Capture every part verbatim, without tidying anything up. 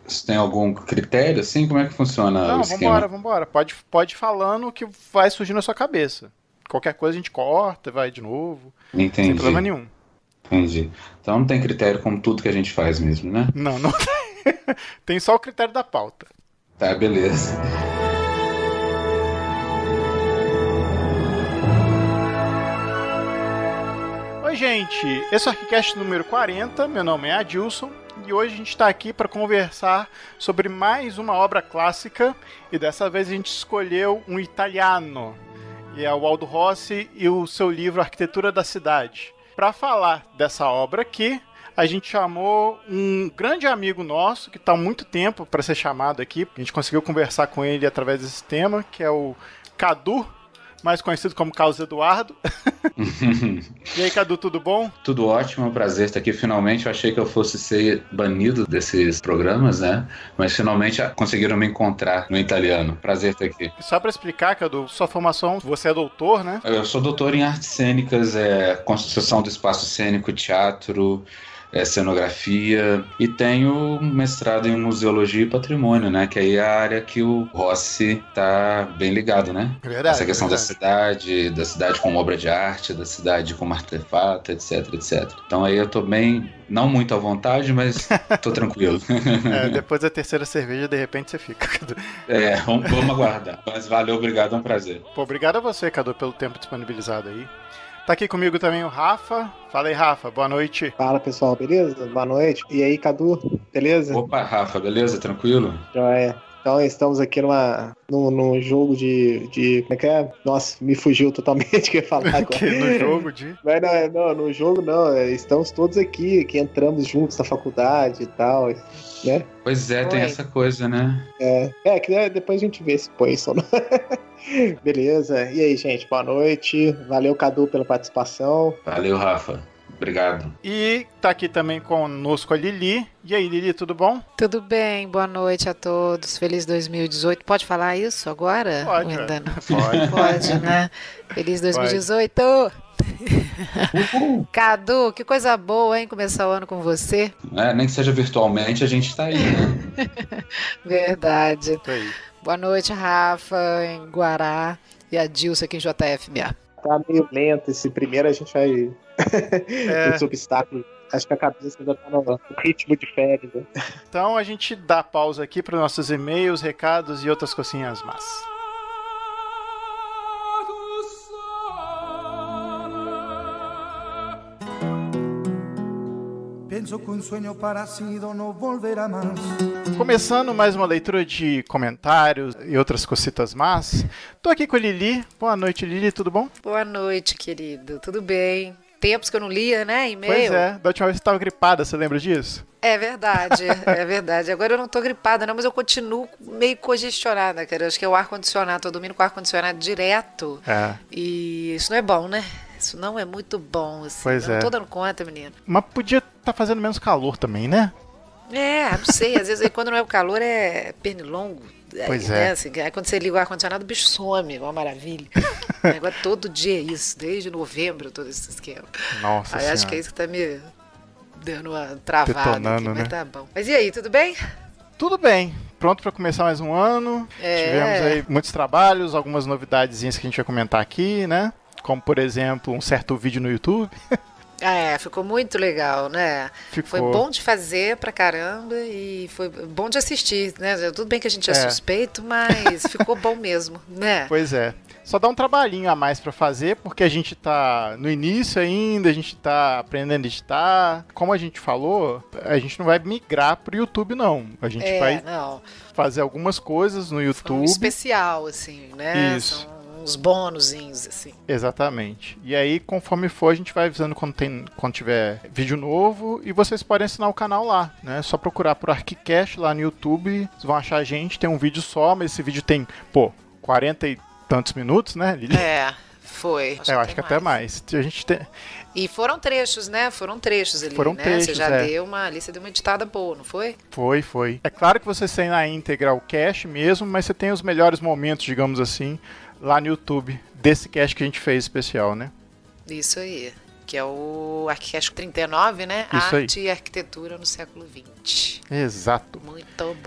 Você tem algum critério, assim? Como é que funciona Não, o esquema? vambora, vambora. Pode, pode ir falando o que vai surgir na sua cabeça. Qualquer coisa a gente corta, vai de novo, sem problema Entendi, nenhum. entendi. Então não tem critério como tudo que a gente faz mesmo, né? Não, não tem só o critério da pauta. Tá, beleza. Oi, gente. Esse é o ArchiCast número quarenta. Meu nome é Adilson. E hoje a gente está aqui para conversar sobre mais uma obra clássica. E dessa vez a gente escolheu um italiano. E é o Aldo Rossi e o seu livro Arquitetura da Cidade. Para falar dessa obra aqui, a gente chamou um grande amigo nosso, que está há muito tempo para ser chamado aqui. A gente conseguiu conversar com ele através desse tema, que é o Cadu, mais conhecido como Carlos Eduardo. E aí, Cadu, tudo bom? Tudo ótimo, é um prazer estar aqui. Finalmente, eu achei que eu fosse ser banido desses programas, né? Mas finalmente conseguiram me encontrar no italiano. Prazer estar aqui. Só para explicar, Cadu, sua formação, você é doutor, né? Eu sou doutor em artes cênicas, é, construção do espaço cênico, teatro, é, cenografia, e tenho mestrado em museologia e patrimônio, né? Que aí é a área que o Rossi tá bem ligado, né? Verdade. Essa questão verdade. da cidade, da cidade como obra de arte, da cidade como artefato, etc, etcétera. Então aí eu tô bem, não muito à vontade, mas tô tranquilo. É, depois da terceira cerveja, de repente você fica, Cadu. É, vamos, vamos aguardar. Mas valeu, obrigado, é um prazer. Pô, obrigado a você, Cadu, pelo tempo disponibilizado aí. Tá aqui comigo também o Rafa. Fala aí, Rafa, boa noite. Fala, pessoal, beleza? Boa noite. E aí, Cadu, beleza? Opa, Rafa, beleza? Tranquilo? Joia. Então, estamos aqui numa, num, num jogo de, de... Como é que é? Nossa, me fugiu totalmente o que eu ia falar agora. Que no jogo de... Mas não, é- não, no jogo não. é, Estamos todos aqui, que entramos juntos na faculdade e tal, né? Pois é, tem Oi. essa coisa, né? É, é que né, depois a gente vê se põe isso ou não. Beleza. E aí, gente, boa noite. Valeu, Cadu, pela participação. Valeu, Rafa. Obrigado. E tá aqui também conosco a Lili. E aí, Lili, tudo bom? Tudo bem, boa noite a todos. Feliz dois mil e dezoito. Pode falar isso agora? Pode, Ou ainda velho. não? Pode. Pode, né? Feliz dois mil e dezoito. Cadu, que coisa boa, hein? Começar o ano com você. É, nem que seja virtualmente, a gente tá aí, né? Verdade. Isso aí. Boa noite, Rafa, em Guará. E a Dilson aqui em J F M A. Tá meio lento esse primeiro, a gente vai... É. Os obstáculos. Acho que a cabeça ainda tá no no ritmo de férias. Né? Então a gente dá pausa aqui para nossos e-mails, recados e outras coisinhas más. Penso que un sueño parecido no volverá más. Começando mais uma leitura de comentários e outras cositas más. Tô aqui com a Lili. Boa noite, Lili, tudo bom? Boa noite, querido. Tudo bem? Tempos que eu não lia, né? E-mail. Pois é, da última vez você tava gripada, você lembra disso? É verdade, é verdade. Agora eu não tô gripada, não, mas eu continuo meio congestionada, cara. Eu acho que é o ar-condicionado, tô dormindo com o ar-condicionado direto. É. E isso não é bom, né? Isso não é muito bom, assim. Pois eu não é. tô dando conta, menino. Mas podia tá fazendo menos calor também, né? É, não sei, às vezes aí, quando não é o calor é pernilongo. Aí, Pois né, é. assim, aí quando você liga o ar-condicionado, o bicho some, uma maravilha. Agora todo dia é isso, desde novembro, todo esse esquema. Nossa Aí senhora. acho que é isso que tá me dando uma travada Detonando, aqui, né? mas tá bom. Mas e aí, tudo bem? Tudo bem. Pronto para começar mais um ano. É. Tivemos aí muitos trabalhos, algumas novidadezinhas que a gente vai comentar aqui, né? Como, por exemplo, um certo vídeo no YouTube. É, ficou muito legal, né? Ficou. Foi bom de fazer pra caramba e foi bom de assistir, né? Tudo bem que a gente é, É. suspeito, mas ficou bom mesmo, né? Pois é. Só dá um trabalhinho a mais pra fazer, porque a gente tá no início ainda, a gente tá aprendendo a editar. Como a gente falou, a gente não vai migrar pro YouTube, não. A gente É, vai não. fazer algumas coisas no Foi um YouTube. especial, assim, né? Isso. São uns bônusinhos, assim. Exatamente. E aí, conforme for, a gente vai avisando quando, tem, quando tiver vídeo novo. E vocês podem assinar o canal lá, né? É só procurar por ArchiCast lá no YouTube. Vocês vão achar a gente. Tem um vídeo só, mas esse vídeo tem, pô, quarenta e tantos minutos, né, Lili? É, foi. É, eu acho que até mais. A gente tem... E foram trechos, né? Foram trechos ali, Foram né? trechos, Você já é. deu uma ali, você deu uma editada boa, não foi? Foi, foi. É claro que você tem na íntegra o cast mesmo, mas você tem os melhores momentos, digamos assim, lá no YouTube, desse cast que a gente fez especial, né? Isso aí. Que é o ArchiCast trinta e nove, né? Isso aí. Arte e Arquitetura no século vinte. Exato. Muito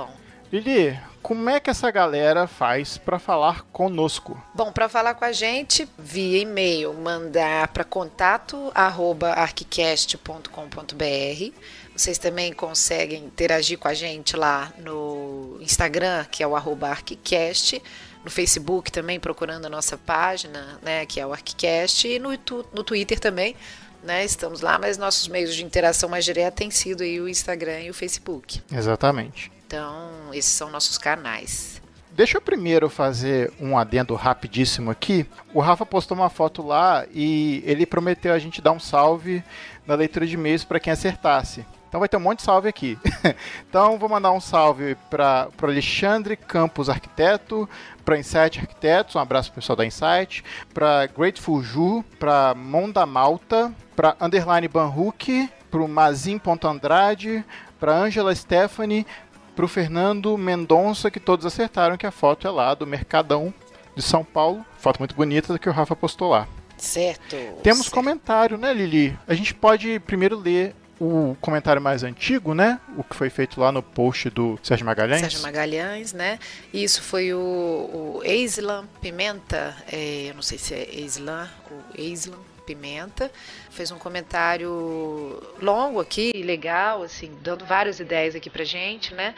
Lili, como é que essa galera faz para falar conosco? Bom, para falar com a gente, via e-mail, mandar para contato arroba arquicast ponto com ponto b r. Vocês também conseguem interagir com a gente lá no Instagram, que é o arroba arquicast, no Facebook também, procurando a nossa página, né, que é o Arquicast, e no, no Twitter também, né, estamos lá, mas nossos meios de interação mais direta têm sido aí o Instagram e o Facebook. Exatamente. Então, esses são nossos canais. Deixa eu primeiro fazer um adendo rapidíssimo aqui. O Rafa postou uma foto lá e ele prometeu a gente dar um salve na leitura de e-mails para quem acertasse. Então vai ter um monte de salve aqui. Então vou mandar um salve para o Alexandre Campos Arquiteto, para Insight Arquitetos, um abraço pro pessoal da Insight, para Grateful Ju, para Monda Malta, para Underline Banhook, para o Mazin.Andrade, para Angela Stephanie, para o Fernando Mendonça, que todos acertaram que a foto é lá do Mercadão de São Paulo. Foto muito bonita que o Rafa postou lá. Certo. Temos certo. comentário, né, Lili? A gente pode primeiro ler o comentário mais antigo, né? O que foi feito lá no post do Sérgio Magalhães. Sérgio Magalhães, né? Isso foi o, o Eislan Pimenta, é, eu não sei se é Eislan ou Eislan Pimenta, fez um comentário longo aqui, legal, assim, dando várias ideias aqui pra gente, né?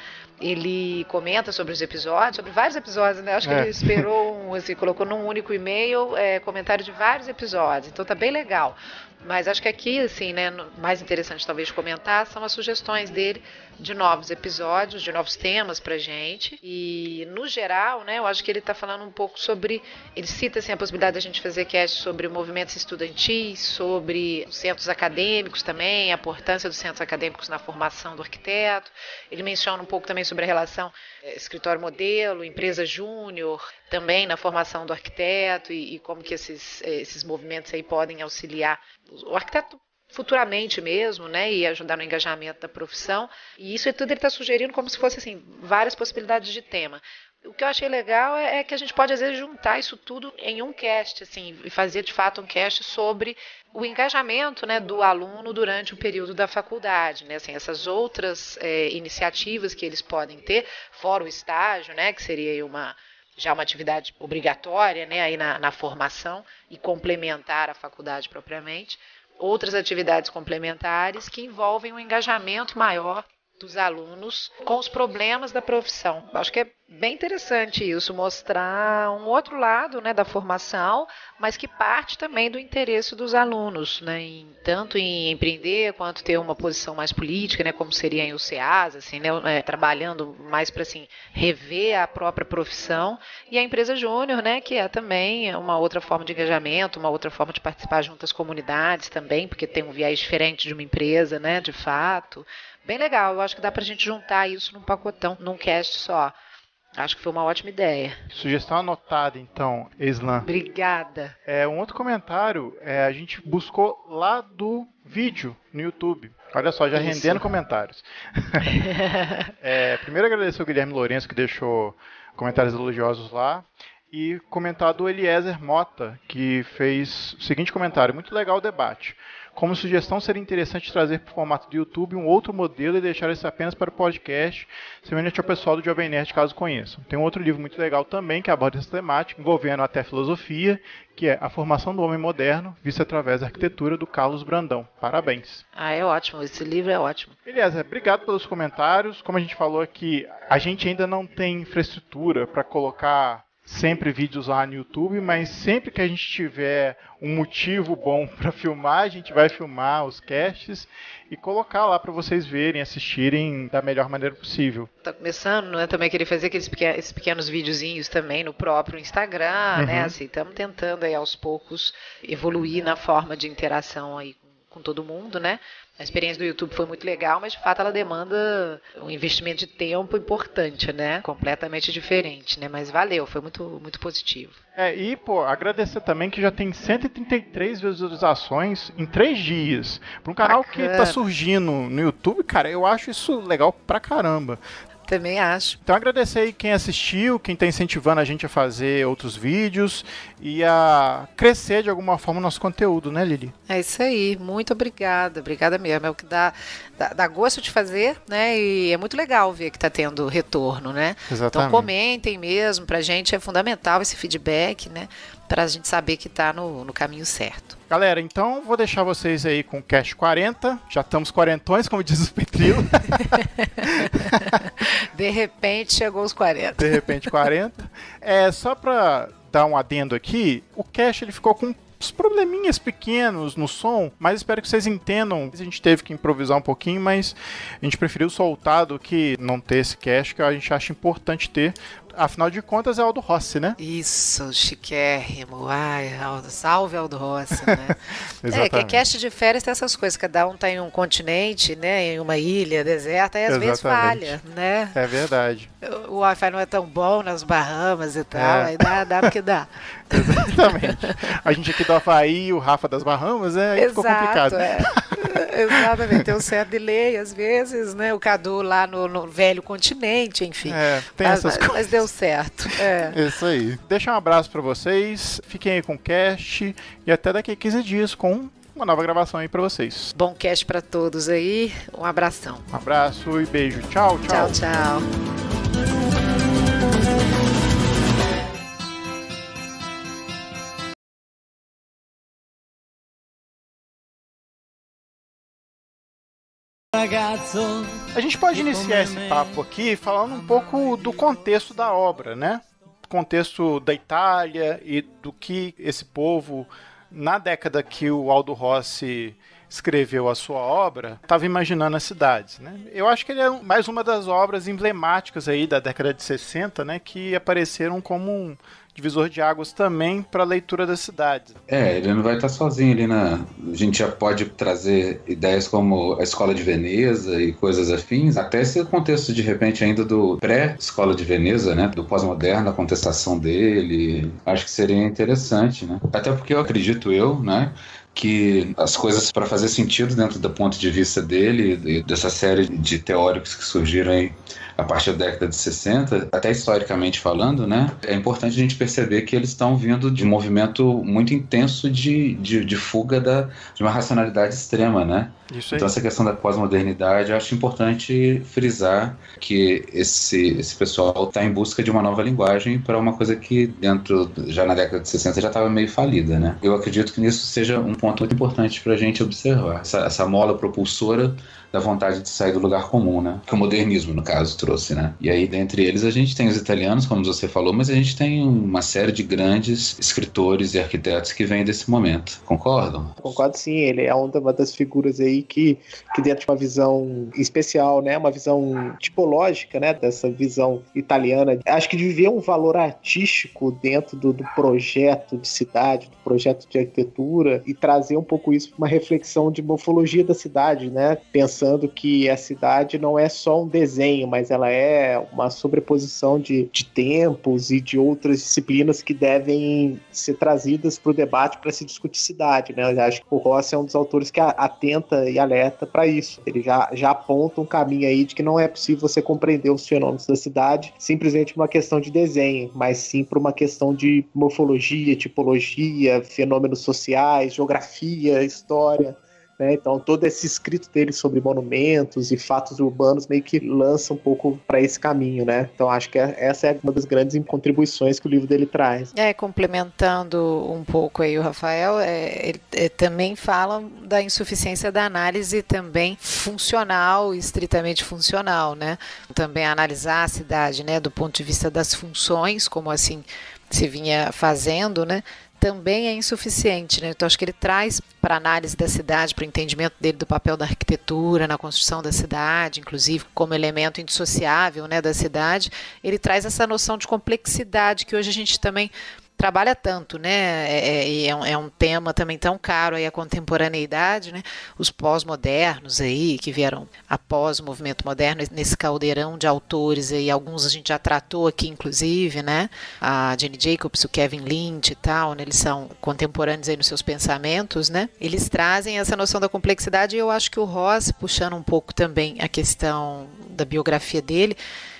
Ele comenta sobre os episódios, sobre vários episódios, né? Acho que é. Ele esperou, um, assim, colocou num único e-mail é, comentário de vários episódios, então tá bem legal. Mas acho que aqui, assim, né, mais interessante talvez de comentar são as sugestões dele de novos episódios, de novos temas pra gente. E, no geral, né, eu acho que ele tá falando um pouco sobre... Ele cita, assim, a possibilidade da gente fazer cast sobre movimentos estudantis, sobre os centros acadêmicos também, a importância dos centros acadêmicos na formação do arquiteto. Ele menciona um pouco também sobre a relação é, escritório modelo, empresa júnior, também na formação do arquiteto e, e como que esses, esses movimentos aí podem auxiliar o arquiteto futuramente mesmo, né, e ajudar no engajamento da profissão. E isso tudo ele está sugerindo como se fosse assim, várias possibilidades de tema. O que eu achei legal é, é que a gente pode às vezes juntar isso tudo em um cast, assim, e fazer de fato um cast sobre o engajamento, né, do aluno durante o período da faculdade, né, assim, essas outras é, iniciativas que eles podem ter, fora o estágio, né, que seria uma já uma atividade obrigatória, né, aí na, na formação e complementar a faculdade propriamente, outras atividades complementares que envolvem um engajamento maior dos alunos com os problemas da profissão. Acho que é bem interessante isso, mostrar um outro lado, né, da formação, mas que parte também do interesse dos alunos, né, em, tanto em empreender quanto ter uma posição mais política, né, como seria em U C As, assim, né, é, trabalhando mais para assim, rever a própria profissão, e a empresa júnior, né, que é também uma outra forma de engajamento, uma outra forma de participar junto às comunidades também, porque tem um viés diferente de uma empresa, né, de fato. Bem legal, eu acho que dá pra gente juntar isso num pacotão, num cast só. Acho que foi uma ótima ideia. Sugestão anotada, então, Eislan. Obrigada. É, um outro comentário, é, a gente buscou lá do vídeo no YouTube. Olha só, já isso. Rendendo comentários. é, primeiro agradecer ao Guilherme Lourenço, que deixou comentários elogiosos lá. E comentar do Eliezer Mota, que fez o seguinte comentário: muito legal o debate. Como sugestão, seria interessante trazer para o formato do YouTube um outro modelo e deixar isso apenas para o podcast, semelhante ao pessoal do Jovem Nerd, caso conheçam. Tem um outro livro muito legal também, que aborda essa temática, envolvendo até filosofia, que é A Formação do Homem Moderno, vista através da arquitetura, do Carlos Brandão. Parabéns. Ah, é ótimo. Esse livro é ótimo. Beleza, obrigado pelos comentários. Como a gente falou aqui, a gente ainda não tem infraestrutura para colocar sempre vídeos lá no YouTube, mas sempre que a gente tiver um motivo bom para filmar, a gente vai filmar os casts e colocar lá para vocês verem, assistirem da melhor maneira possível. Tá começando, né? Também querer fazer aqueles pequenos, esses pequenos videozinhos também no próprio Instagram, uhum. né? Assim, estamos tentando aí aos poucos evoluir na forma de interação aí com todo mundo, né? A experiência do YouTube foi muito legal, mas de fato ela demanda um investimento de tempo importante, né? Completamente diferente, né? Mas valeu, foi muito, muito positivo. É, e, pô, agradecer também que já tem cento e trinta e três visualizações em três dias. Para um canal Bacana. Que tá surgindo no YouTube, cara, eu acho isso legal pra caramba. Também acho. Então agradecer aí quem assistiu, quem está incentivando a gente a fazer outros vídeos e a crescer de alguma forma o nosso conteúdo, né, Lili? É isso aí, muito obrigada, obrigada mesmo, é o que dá, dá, dá gosto de fazer, né, e é muito legal ver que está tendo retorno, né? Exatamente. Então comentem mesmo, pra gente é fundamental esse feedback, né, pra gente saber que tá no, no caminho certo. Galera, então vou deixar vocês aí com o Cast quarenta, já estamos quarentões, como diz o Petrilo. De repente chegou os quarenta. De repente quarenta. É, só pra dar um adendo aqui, o Cast ele ficou com uns probleminhas pequenos no som, mas espero que vocês entendam. A gente teve que improvisar um pouquinho, mas a gente preferiu soltar do que não ter esse cast, que a gente acha importante ter. Afinal de contas é Aldo Rossi, né? Isso, chiquérrimo. Ai, Aldo, salve Aldo Rossi, né? Exatamente. É, que cast de férias tem essas coisas, cada um tá em um continente, né, em uma ilha deserta, e às vezes falha, né? É verdade. O, o Wi-Fi não é tão bom nas Bahamas e tal, é. Aí dá, dá porque dá. Exatamente. A gente aqui do Havaí, o Rafa das Bahamas, é, aí ficou complicado. É. Exatamente, tem um certo delay às vezes, né? O Cadu lá no, no velho continente, enfim. É, tem mas, essas mas, coisas. Mas deu certo. É. Isso aí. Deixa um abraço pra vocês, fiquem aí com o cast e até daqui a quinze dias com uma nova gravação aí pra vocês. Bom cast pra todos aí, um abração. Um abraço e beijo. Tchau, tchau. Tchau, tchau. A gente pode iniciar esse papo aqui falando um pouco do contexto da obra, né? Contexto da Itália e do que esse povo, na década que o Aldo Rossi escreveu a sua obra, estava imaginando as cidades, né? Eu acho que ele é mais uma das obras emblemáticas aí da década de sessenta, né? Que apareceram como um divisor de águas também para a leitura das cidades. É, ele não vai estar sozinho ali na... A gente já pode trazer ideias como a Escola de Veneza e coisas afins, até esse contexto, de repente, ainda do pré-Escola de Veneza, né? Do pós-moderno, a contestação dele. Acho que seria interessante, né? Até porque eu acredito eu, né? Que as coisas, para fazer sentido dentro do ponto de vista dele e dessa série de teóricos que surgiram aí a partir da década de sessenta, até historicamente falando, né, é importante a gente perceber que eles estão vindo de um movimento muito intenso de, de, de fuga da, de uma racionalidade extrema, né? Isso aí. Então essa questão da pós-modernidade, eu acho importante frisar que esse, esse pessoal está em busca de uma nova linguagem para uma coisa que dentro, já na década de sessenta, já estava meio falida, né? Eu acredito que nisso seja um ponto muito importante para a gente observar, essa, essa mola propulsora da vontade de sair do lugar comum, né? Que o modernismo, no caso, trouxe, né? E aí, dentre eles, a gente tem os italianos, como você falou, mas a gente tem uma série de grandes escritores e arquitetos que vêm desse momento. Concordam? Concordo, sim. Ele é uma das figuras aí que, que dentro de uma visão especial, né? Uma visão tipológica, né? Dessa visão italiana. Acho que de viver um valor artístico dentro do, do projeto de cidade, do projeto de arquitetura e trazer um pouco isso para uma reflexão de morfologia da cidade, né? Pensando Pensando que a cidade não é só um desenho, mas ela é uma sobreposição de, de tempos e de outras disciplinas que devem ser trazidas para o debate para se discutir cidade, né? Eu acho que o Rossi é um dos autores que atenta e alerta para isso. Ele já, já aponta um caminho aí de que não é possível você compreender os fenômenos da cidade simplesmente por uma questão de desenho, mas sim por uma questão de morfologia, tipologia, fenômenos sociais, geografia, história. Né? Então todo esse escrito dele sobre monumentos e fatos urbanos meio que lança um pouco para esse caminho, né? Então acho que essa é uma das grandes contribuições que o livro dele traz. É, complementando um pouco aí o Rafael, é, ele é, também fala da insuficiência da análise também funcional, estritamente funcional, né? Também analisar a cidade, né, do ponto de vista das funções, como assim se vinha fazendo, né? Também é insuficiente, né? Então acho que ele traz para a análise da cidade, para o entendimento dele do papel da arquitetura na construção da cidade, inclusive como elemento indissociável, né, da cidade, ele traz essa noção de complexidade que hoje a gente também trabalha tanto, né? É, é, um, é um tema também tão caro aí a contemporaneidade, né? Os pós-modernos aí, que vieram após o movimento moderno, nesse caldeirão de autores aí, alguns a gente já tratou aqui, inclusive, né? A Jane Jacobs, o Kevin Lynch e tal, né? Eles são contemporâneos aí nos seus pensamentos, né? Eles trazem essa noção da complexidade e eu acho que o Rossi, puxando um pouco também a questão da biografia dele,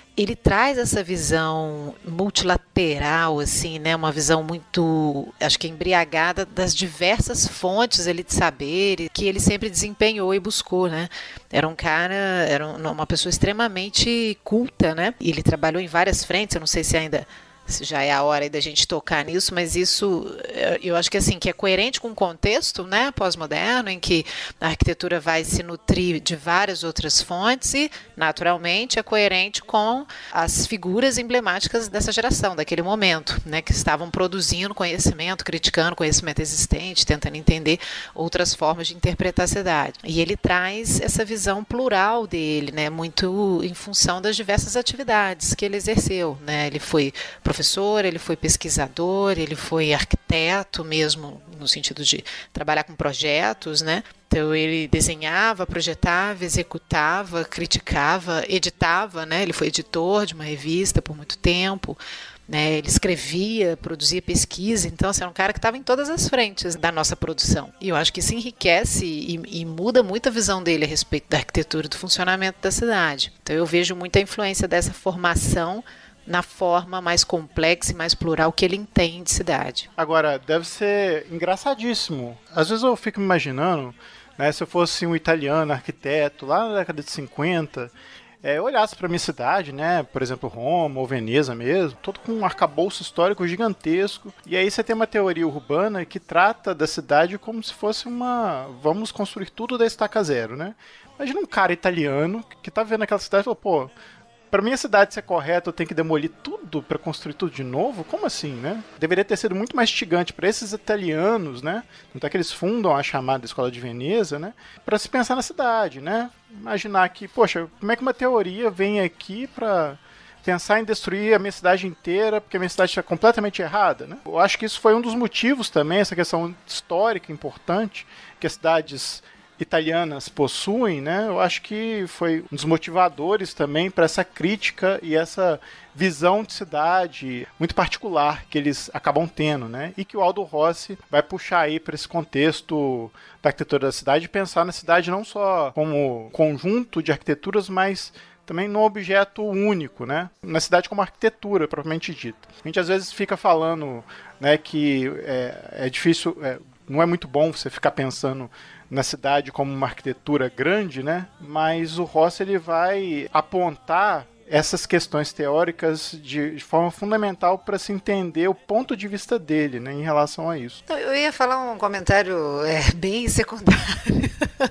ele traz essa visão multilateral, assim, né? Uma visão muito, acho que embriagada das diversas fontes ali de saber que ele sempre desempenhou e buscou, né? Era um cara, era uma pessoa extremamente culta, né? E ele trabalhou em várias frentes, eu não sei se ainda já é a hora aí da gente tocar nisso, mas isso eu acho que assim, que é coerente com o contexto, né, pós-moderno, em que a arquitetura vai se nutrir de várias outras fontes e, naturalmente, é coerente com as figuras emblemáticas dessa geração, daquele momento, né, que estavam produzindo conhecimento, criticando conhecimento existente, tentando entender outras formas de interpretar a cidade. E ele traz essa visão plural dele, né, muito em função das diversas atividades que ele exerceu, né, ele foi professor professor, ele foi pesquisador, ele foi arquiteto mesmo, no sentido de trabalhar com projetos, né? Então ele desenhava, projetava, executava, criticava, editava, né? Ele foi editor de uma revista por muito tempo, né? Ele escrevia, produzia pesquisa, então assim, era um cara que estava em todas as frentes da nossa produção. E eu acho que isso enriquece e, e muda muito a visão dele a respeito da arquitetura e do funcionamento da cidade. Então eu vejo muita influência dessa formação na forma mais complexa e mais plural que ele entende de cidade. Agora, deve ser engraçadíssimo. Às vezes eu fico me imaginando, né, se eu fosse um italiano, arquiteto, lá na década de cinquenta, é, eu olhasse para minha cidade, né, por exemplo, Roma ou Veneza mesmo, todo com um arcabouço histórico gigantesco, e aí você tem uma teoria urbana que trata da cidade como se fosse uma... vamos construir tudo da estaca zero, né? Imagina um cara italiano que tá vendo aquela cidade e fala, pô, para minha cidade ser correta, eu tenho que demolir tudo para construir tudo de novo? Como assim, né? Deveria ter sido muito mais instigante para esses italianos, né? Não é que eles fundam a chamada Escola de Veneza, né? Para se pensar na cidade, né? Imaginar que, poxa, como é que uma teoria vem aqui para pensar em destruir a minha cidade inteira porque a minha cidade está completamente errada, né? Eu acho que isso foi um dos motivos também, essa questão histórica importante, que as cidades italianas possuem, né? Eu acho que foi um dos motivadores também para essa crítica e essa visão de cidade muito particular que eles acabam tendo, né? E que o Aldo Rossi vai puxar aí para esse contexto da arquitetura da cidade e pensar na cidade não só como conjunto de arquiteturas, mas também no objeto único, né? Na cidade como arquitetura, propriamente dita. A gente às vezes fica falando, né, que é, é difícil, é, não é muito bom você ficar pensando na cidade como uma arquitetura grande, né? Mas o Rossi ele vai apontar essas questões teóricas de, de forma fundamental para se entender o ponto de vista dele, né, em relação a isso. Eu ia falar um comentário é, bem secundário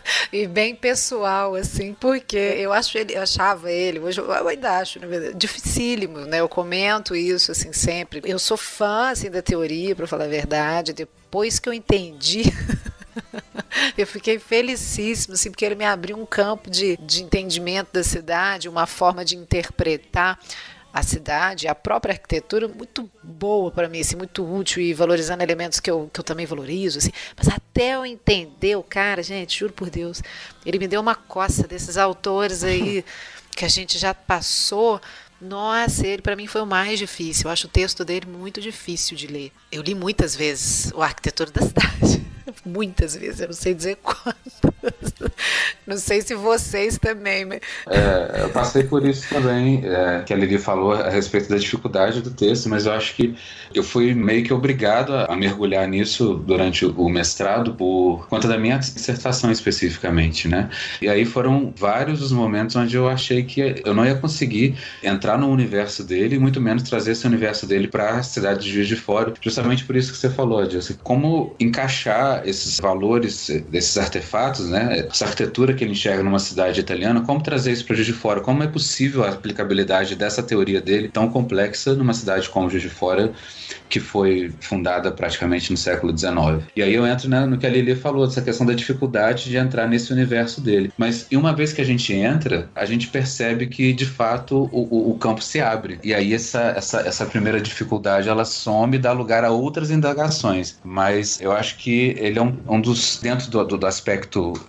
e bem pessoal, assim, porque eu acho ele, eu achava ele, hoje eu ainda acho, na verdade, dificílimo, né? Eu comento isso assim sempre. Eu sou fã assim da teoria, para falar a verdade. Depois que eu entendi eu fiquei felicíssima, assim, porque ele me abriu um campo de, de entendimento da cidade, uma forma de interpretar a cidade, a própria arquitetura, muito boa para mim, assim, muito útil e valorizando elementos que eu, que eu também valorizo, assim. Mas até eu entender o cara, gente, juro por Deus, ele me deu uma coça desses autores aí que a gente já passou. Nossa, ele para mim foi o mais difícil. Eu acho o texto dele muito difícil de ler. Eu li muitas vezes o Arquitetura da Cidade. Muitas vezes, eu não sei dizer quantas. Não sei se vocês também. Mas... É, eu passei por isso também, é, que a Lili falou a respeito da dificuldade do texto, mas eu acho que eu fui meio que obrigado a, a mergulhar nisso durante o, o mestrado por conta da minha dissertação especificamente, né? E aí foram vários os momentos onde eu achei que eu não ia conseguir entrar no universo dele e muito menos trazer esse universo dele para a cidade de Juiz de Fora, justamente por isso que você falou, Adilson. Como encaixar esses valores, desses artefatos, né? Essa arquitetura que ele enxerga numa cidade italiana, como trazer isso para Juiz de Fora? Como é possível a aplicabilidade dessa teoria dele tão complexa numa cidade como Juiz de Fora, que foi fundada praticamente no século dezenove? E aí eu entro, né, no que a Lili falou, dessa questão da dificuldade de entrar nesse universo dele. Mas e uma vez que a gente entra, a gente percebe que, de fato, o, o, o campo se abre. E aí essa, essa, essa primeira dificuldade, ela some e dá lugar a outras indagações. Mas eu acho que ele é um, um dos, dentro do, do, do aspecto acadêmico,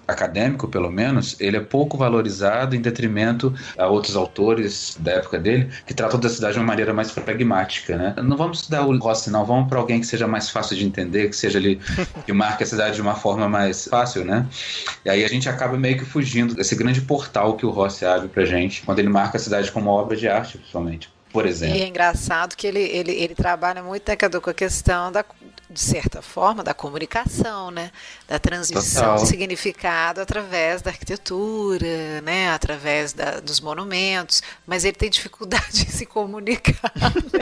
acadêmico, pelo menos, ele é pouco valorizado em detrimento a outros autores da época dele, que tratam da cidade de uma maneira mais pragmática, né? Não vamos estudar o Rossi, não. Vamos para alguém que seja mais fácil de entender, que seja ali, que marque a cidade de uma forma mais fácil, né? E aí a gente acaba meio que fugindo desse grande portal que o Rossi abre pra gente, quando ele marca a cidade como obra de arte, principalmente. Por exemplo. E é engraçado que ele, ele, ele trabalha muito, né, Cadu, com a questão, da, de certa forma, da comunicação, né? Da transmissão Total. de significado através da arquitetura, né? Através da, dos monumentos, mas ele tem dificuldade em se comunicar.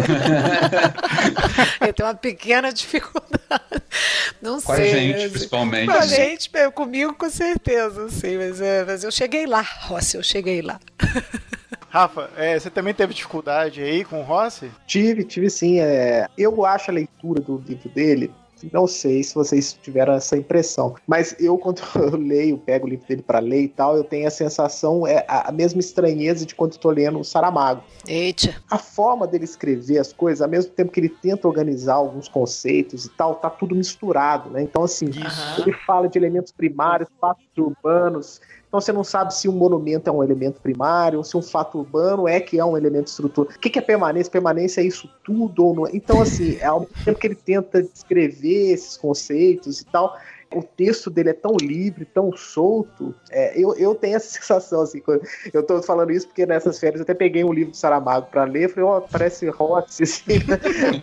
Ele tem uma pequena dificuldade. Não com sei. a gente, assim. principalmente. Com a gente, comigo com certeza, assim, mas, é, mas eu cheguei lá, Rossi, eu cheguei lá. Rafa, é, você também teve dificuldade aí com o Rossi? Tive, tive sim. É, eu acho a leitura do livro dele, não sei se vocês tiveram essa impressão, mas eu, quando eu leio, pego o livro dele para ler e tal, eu tenho a sensação, é a mesma estranheza de quando eu tô lendo o Saramago. Eita. A forma dele escrever as coisas, ao mesmo tempo que ele tenta organizar alguns conceitos e tal, tá tudo misturado, né? Então, assim, Isso. ele fala de elementos primários, fatos urbanos. Então você não sabe se um monumento é um elemento primário, ou se um fato urbano é que é um elemento estrutural. O que é permanência? Permanência é isso tudo ou não é? Então, assim, ao mesmo tempo que ele tenta descrever esses conceitos e tal, o texto dele é tão livre, tão solto. É, eu, eu tenho essa sensação, assim, eu tô falando isso porque nessas férias eu até peguei um livro do Saramago para ler, falei, ó, oh, parece Rossi, assim, né?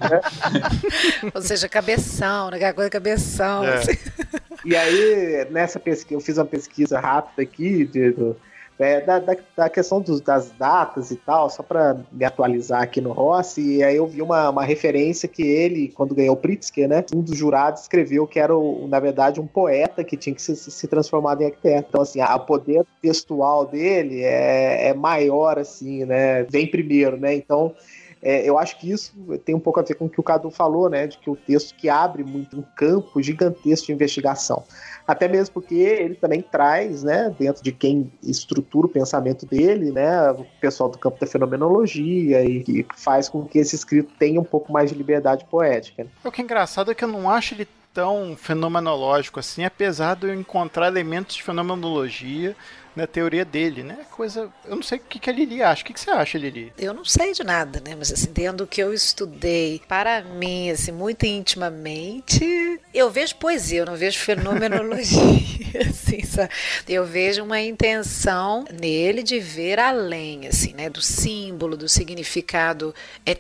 Ou seja, cabeção, né? Aquela coisa cabeção. É. Assim. E aí, nessa pesquisa, eu fiz uma pesquisa rápida aqui de, do, é, da, da, da questão dos, das datas e tal, só para me atualizar aqui no Rossi, e aí eu vi uma, uma referência que ele, quando ganhou o Pritzker, né, um dos jurados escreveu que era, o, na verdade, um poeta que tinha que se, se transformar em arquiteto. Então, assim, o poder textual dele é, é maior, assim, né, vem primeiro, né, então... É, eu acho que isso tem um pouco a ver com o que o Cadu falou, né, de que o texto que abre muito um campo gigantesco de investigação. Até mesmo porque ele também traz, né, dentro de quem estrutura o pensamento dele, né, o pessoal do campo da fenomenologia e que faz com que esse escrito tenha um pouco mais de liberdade poética. O que é engraçado é que eu não acho ele tão fenomenológico assim, apesar de eu encontrar elementos de fenomenologia na teoria dele, né? Coisa. Eu não sei o que, que a Lili acha. O que, que você acha, Lili? Eu não sei de nada, né? Mas assim, dentro do que eu estudei, para mim, assim, muito intimamente, eu vejo poesia, eu não vejo fenomenologia, assim, sabe? Eu vejo uma intenção nele de ver além, assim, né? Do símbolo, do significado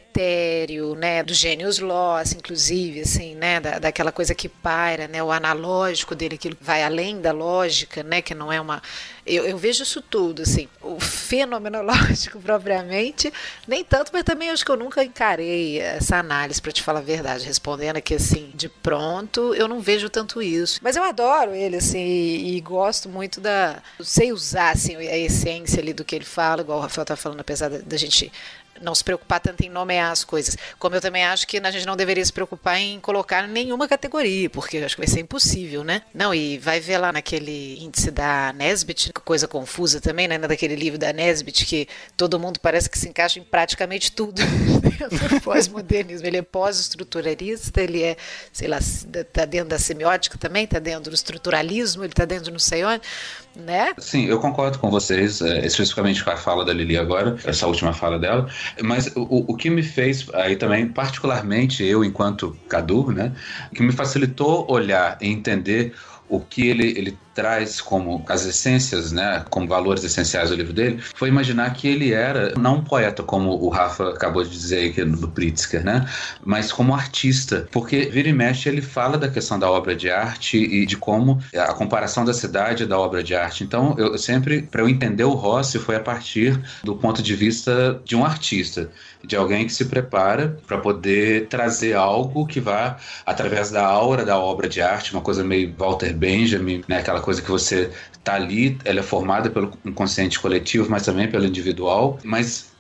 etéreo, né? Do genius loss, inclusive, assim, né? Da, daquela coisa que paira, né? O analógico dele, que vai além da lógica, né? Que não é uma... Eu, eu vejo isso tudo, assim, o fenomenológico propriamente, nem tanto, mas também acho que eu nunca encarei essa análise, para te falar a verdade, respondendo aqui assim, de pronto, eu não vejo tanto isso. Mas eu adoro ele, assim, e, e gosto muito da... sei usar, assim, a essência ali do que ele fala, igual o Rafael tá falando, apesar da, da gente... não se preocupar tanto em nomear as coisas, como eu também acho que a gente não deveria se preocupar em colocar nenhuma categoria, porque eu acho que vai ser impossível, né? Não, e vai ver lá naquele índice da Nesbitt, coisa confusa também, né? Daquele livro da Nesbitt, que todo mundo parece que se encaixa em praticamente tudo dentro do pós-modernismo. Ele é pós-estruturalista, ele é, sei lá, tá dentro da semiótica também, tá dentro do estruturalismo, ele tá dentro do não sei onde, né? Sim, eu concordo com vocês, especificamente com a fala da Lili agora, essa última fala dela. Mas o, o que me fez, aí também, particularmente eu, enquanto Cadu, né, o que me facilitou olhar e entender o que ele, ele traz como as essências, né, como valores essenciais do livro dele, foi imaginar que ele era não um poeta, como o Rafa acabou de dizer aqui do Pritzker, né, mas como artista, porque vira e mexe ele fala da questão da obra de arte e de como a comparação da cidade da obra de arte. Então, eu sempre, para eu entender o Rossi, foi a partir do ponto de vista de um artista, de alguém que se prepara para poder trazer algo que vá através da aura da obra de arte, uma coisa meio Walter Benjamin, né, aquela coisa que você tá ali, ela é formada pelo inconsciente coletivo, mas também pelo individual, mas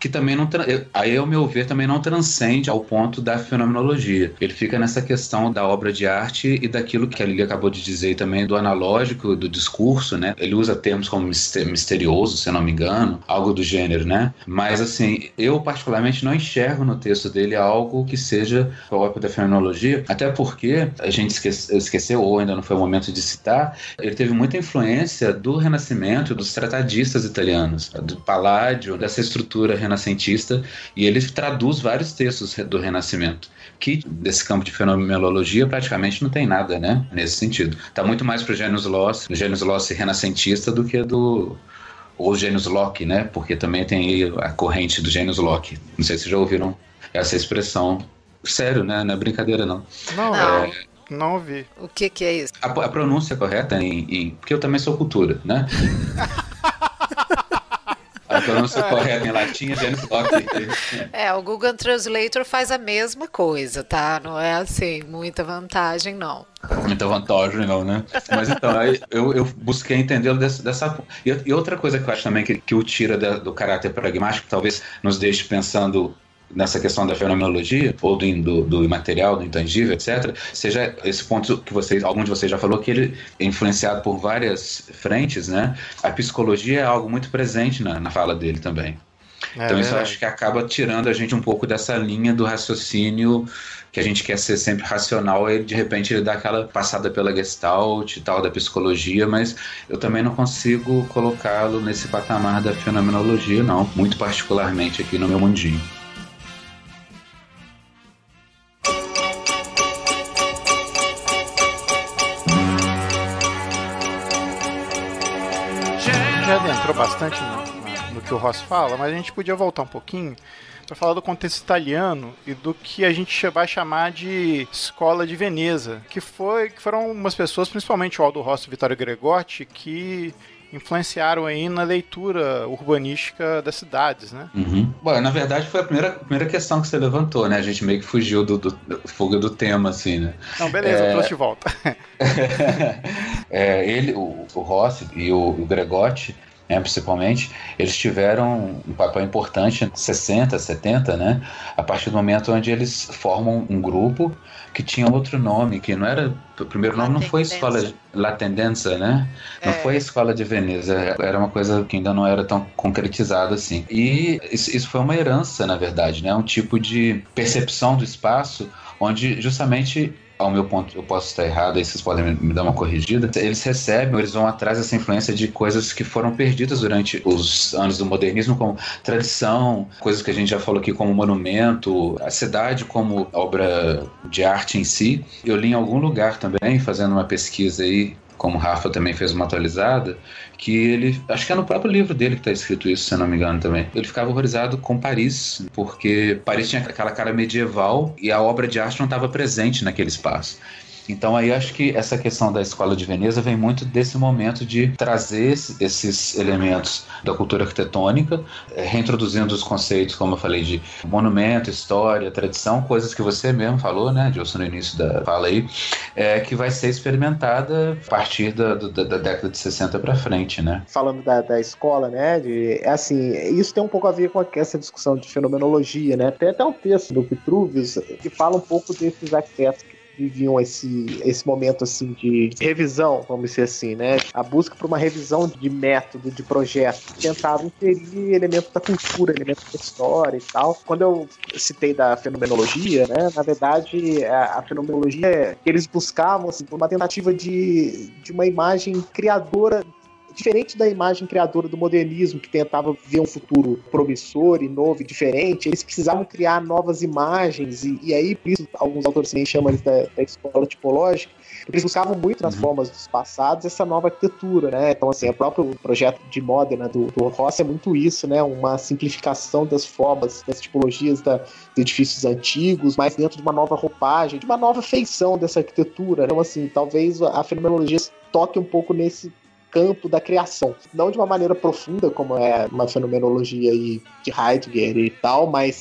que também não, aí ao meu ver, também não transcende ao ponto da fenomenologia. Ele fica nessa questão da obra de arte e daquilo que a Lili acabou de dizer também, do analógico, do discurso, né? Ele usa termos como misterioso, se eu não me engano, algo do gênero, né? Mas, assim, eu particularmente não enxergo no texto dele algo que seja próprio da fenomenologia, até porque a gente esquece, esqueceu, ou ainda não foi o momento de citar, ele teve muita influência do Renascimento, dos tratadistas italianos, do Palladio, dessa estrutura renascentista, e ele traduz vários textos do Renascimento, que desse campo de fenomenologia praticamente não tem nada, né, nesse sentido. Está muito mais para o Genius Loci, o Genius Loci renascentista do que do ou Genius Loci, né, porque também tem aí a corrente do Genius Loci. Não sei se já ouviram essa expressão. Sério, né, não é brincadeira não. Não, Não. É... Não ouvi. O que que é isso? A, a pronúncia correta em, em... Porque eu também sou cultura, né? A pronúncia correta em latim é Genius Loci. É, o Google Translator faz a mesma coisa, tá? Não é assim, muita vantagem, não. Muita vantagem, não, né? Mas então, aí eu, eu busquei entendê-lo dessa, dessa... E, e outra coisa que eu acho também que, que o tira da, do caráter pragmático, talvez nos deixe pensando nessa questão da fenomenologia, ou do, do, do imaterial, do intangível, etcétera, seja esse ponto que vocês, algum de vocês já falou, que ele é influenciado por várias frentes, né? A psicologia é algo muito presente na, na fala dele também. É, então isso eu acho que acaba tirando a gente um pouco dessa linha do raciocínio que a gente quer ser sempre racional, e de repente ele dá aquela passada pela Gestalt e tal, da psicologia, mas eu também não consigo colocá-lo nesse patamar da fenomenologia, não, muito particularmente aqui no meu mundinho. Já adentrou bastante no, no que o Ross fala, mas a gente podia voltar um pouquinho para falar do contexto italiano e do que a gente vai chamar de Escola de Veneza, que, foi, que foram umas pessoas, principalmente o Aldo Rossi e o Vittorio Gregorti, que influenciaram aí na leitura urbanística das cidades, né? Uhum. Bom, na verdade foi a primeira, primeira questão que você levantou, né? A gente meio que fugiu do, do, do fuga do tema, assim, né? Não, beleza, é... eu trouxe de volta. é, ele, o, o Rossi e o, o Gregorti, né, principalmente, eles tiveram um papel importante em sessenta, setenta, né? A partir do momento onde eles formam um grupo que tinha outro nome, que não era... O primeiro nome não foi Escola La Tendenza, né? Não é. Foi a Escola de Veneza, era uma coisa que ainda não era tão concretizada assim. E isso, isso foi uma herança, na verdade, né? Um tipo de percepção do espaço onde justamente... Ao meu ponto, eu posso estar errado, aí vocês podem me dar uma corrigida. Eles recebem, eles vão atrás dessa influência de coisas que foram perdidas durante os anos do modernismo, como tradição, coisas que a gente já falou aqui como monumento, a cidade como obra de arte em si. Eu li em algum lugar também, fazendo uma pesquisa aí, como o Rafa também fez uma atualizada, que ele, acho que é no próprio livro dele que está escrito isso, se eu não me engano também, ele ficava horrorizado com Paris, porque Paris tinha aquela cara medieval e a obra de arte não estava presente naquele espaço. Então aí acho que essa questão da Escola de Veneza vem muito desse momento de trazer esses elementos da cultura arquitetônica, reintroduzindo os conceitos, como eu falei, de monumento, história, tradição, coisas que você mesmo falou, né, Gilson, no início da fala aí, é, que vai ser experimentada a partir da, da, da década de sessenta para frente, né? Falando da, da escola, né, de, é assim, isso tem um pouco a ver com essa discussão de fenomenologia, né? Tem até um texto do Vitruvius que fala um pouco desses aspectos que viviam esse, esse momento assim de revisão, vamos dizer assim, né? A busca por uma revisão de método, de projeto, tentava inserir elementos da cultura, elementos da história e tal. Quando eu citei da fenomenologia, né? Na verdade, a, a fenomenologia, eles buscavam assim, uma tentativa de, de uma imagem criadora, diferente da imagem criadora do modernismo, que tentava ver um futuro promissor e novo e diferente. Eles precisavam criar novas imagens, e, e aí, por isso, alguns autores também chamam eles da, da escola tipológica, porque eles buscavam muito nas uhum. formas dos passados essa nova arquitetura, né? Então, assim, o próprio projeto de Modena do, do Rossi é muito isso, né? Uma simplificação das formas, das tipologias da, de edifícios antigos, mas dentro de uma nova roupagem, de uma nova feição dessa arquitetura. Então, assim, talvez a fenomenologia toque um pouco nesse campo da criação, não de uma maneira profunda como é uma fenomenologia aí de Heidegger e tal, mas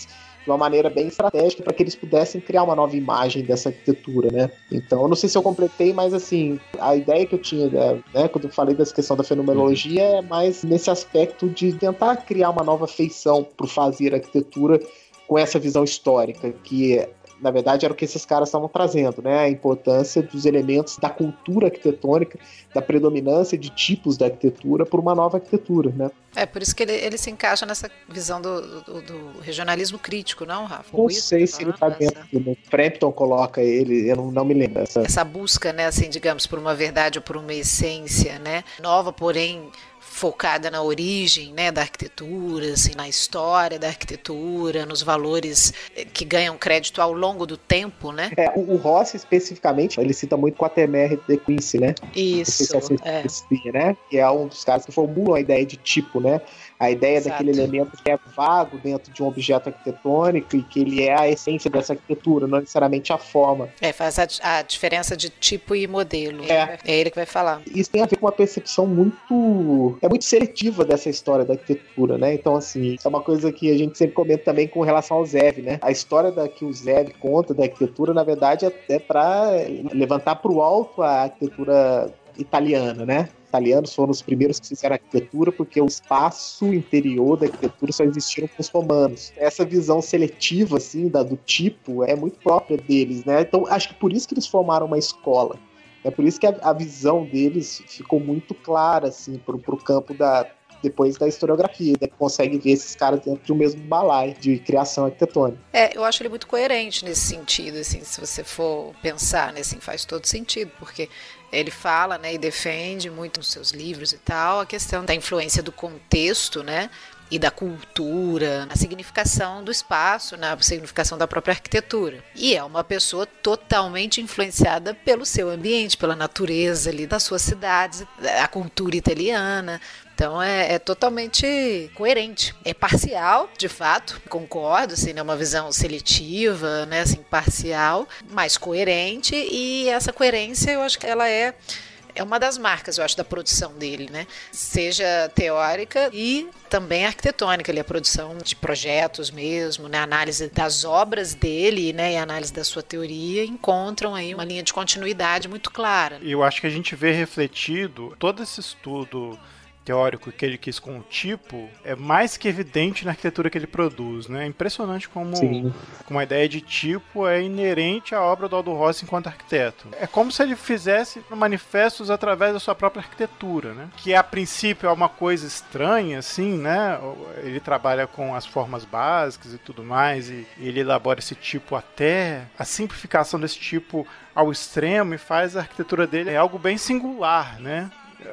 de uma maneira bem estratégica para que eles pudessem criar uma nova imagem dessa arquitetura, né? Então, eu não sei se eu completei, mas assim, a ideia que eu tinha, né, quando eu falei dessa questão da fenomenologia, é mais nesse aspecto de tentar criar uma nova feição para fazer arquitetura com essa visão histórica, que na verdade era o que esses caras estavam trazendo, né? A importância dos elementos da cultura arquitetônica, da predominância de tipos da arquitetura por uma nova arquitetura, né? É, por isso que ele, ele se encaixa nessa visão do, do, do regionalismo crítico, não, Rafa? Não isso sei se ele está dentro do... Frampton coloca ele, eu não, não me lembro. Essa... essa busca, né, assim, digamos, por uma verdade ou por uma essência, né? Nova, porém focada na origem, né, da arquitetura, assim, na história da arquitetura, nos valores que ganham crédito ao longo do tempo, né? É, o, o Rossi, especificamente, ele cita muito Quatermain de Quincy, né? Isso, se é. Esse, né? Que é um dos caras que formulam a ideia de tipo, né? A ideia Exato. Daquele elemento que é vago dentro de um objeto arquitetônico e que ele é a essência dessa arquitetura, não necessariamente a forma. É, faz a, a diferença de tipo e modelo. É. É ele que vai falar. Isso tem a ver com uma percepção muito... é muito seletiva dessa história da arquitetura, né? Então, assim, isso é uma coisa que a gente sempre comenta também com relação ao Zev, né? A história da, que o Zev conta da arquitetura, na verdade, é, é para levantar para o alto a arquitetura italiana, né? Italianos foram os primeiros que fizeram arquitetura porque o espaço interior da arquitetura só existiram com os romanos. Essa visão seletiva, assim, da, do tipo, é muito própria deles, né? Então, acho que por isso que eles formaram uma escola. É por isso que a, a visão deles ficou muito clara, assim, pro, pro campo da... depois da historiografia, né? Consegue ver esses caras dentro do mesmo balaio de criação arquitetônica. É, eu acho ele muito coerente nesse sentido, assim, se você for pensar, né, assim, faz todo sentido, porque ele fala, né, e defende muito nos seus livros e tal, a questão da influência do contexto, né, e da cultura, a significação do espaço, né, a significação da própria arquitetura. E é uma pessoa totalmente influenciada pelo seu ambiente, pela natureza ali das suas cidades, a cultura italiana. Então é, é totalmente coerente. É parcial, de fato, concordo, assim, é uma visão seletiva, né, assim, parcial, mas coerente, e essa coerência eu acho que ela é É uma das marcas, eu acho, da produção dele, né? Seja teórica e também arquitetônica, ali, a produção de projetos mesmo, né? A análise das obras dele, né? E a análise da sua teoria encontram aí uma linha de continuidade muito clara. E eu acho que a gente vê refletido todo esse estudo teórico que ele quis com o tipo é mais que evidente na arquitetura que ele produz, né? É impressionante como, como a ideia de tipo é inerente à obra do Aldo Rossi enquanto arquiteto. É como se ele fizesse manifestos através da sua própria arquitetura, né? Que a princípio é uma coisa estranha, assim, né? Ele trabalha com as formas básicas e tudo mais, e ele elabora esse tipo até a simplificação desse tipo ao extremo e faz a arquitetura dele é algo bem singular, né?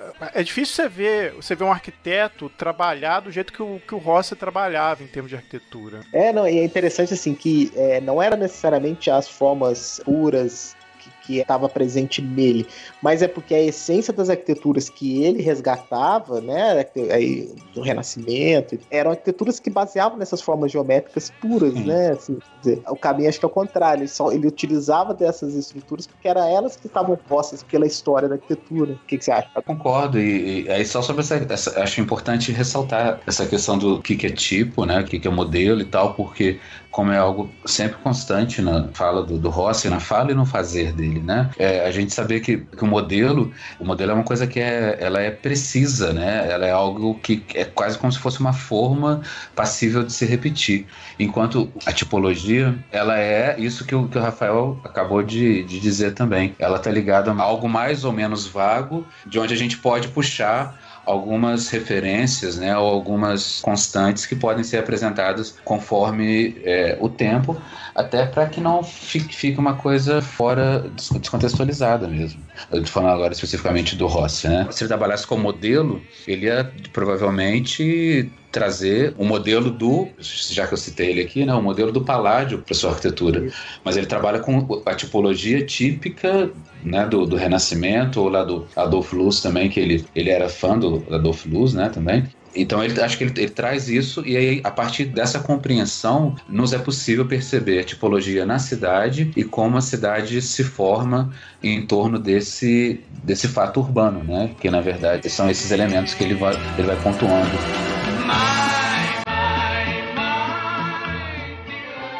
É difícil você ver, você ver um arquiteto trabalhar do jeito que o, que o Rossi trabalhava em termos de arquitetura. É, não, e é interessante assim que é, não era necessariamente as formas puras que estava presente nele, mas é porque a essência das arquiteturas que ele resgatava, né, aí, do Renascimento, eram arquiteturas que baseavam nessas formas geométricas puras, hum. né, assim, dizer, o caminho acho que é o contrário, ele, só, ele utilizava dessas estruturas porque eram elas que estavam postas pela história da arquitetura. O que, que você acha? Eu concordo, e, e aí só sobre essa, essa, acho importante ressaltar essa questão do que, que é tipo, né, o que, que é modelo e tal, porque como é algo sempre constante na fala do, do Rossi, na fala e no fazer dele, né? É, a gente saber que, que o modelo, o modelo é uma coisa que é, ela é precisa, né? Ela é algo que é quase como se fosse uma forma passível de se repetir. Enquanto a tipologia, ela é isso que o, que o Rafael acabou de, de dizer também. Ela está ligada a algo mais ou menos vago, de onde a gente pode puxar algumas referências, né, ou algumas constantes que podem ser apresentadas conforme é, o tempo, até para que não fique, fique uma coisa fora, descontextualizada mesmo. Eu estou falando agora especificamente do Rossi, né? Se ele trabalhasse com modelo, ele ia provavelmente trazer o modelo do, já que eu citei ele aqui, né, o modelo do Palladio para sua arquitetura. Mas ele trabalha com a tipologia típica, né, do, do Renascimento, ou lá do Adolf Loos também, que ele, ele era fã do Adolf Loos, né, também. Então, ele, acho que ele, ele traz isso, e aí, a partir dessa compreensão, nos é possível perceber a tipologia na cidade e como a cidade se forma em torno desse, desse fato urbano, né? Que, na verdade, são esses elementos que ele vai, ele vai pontuando.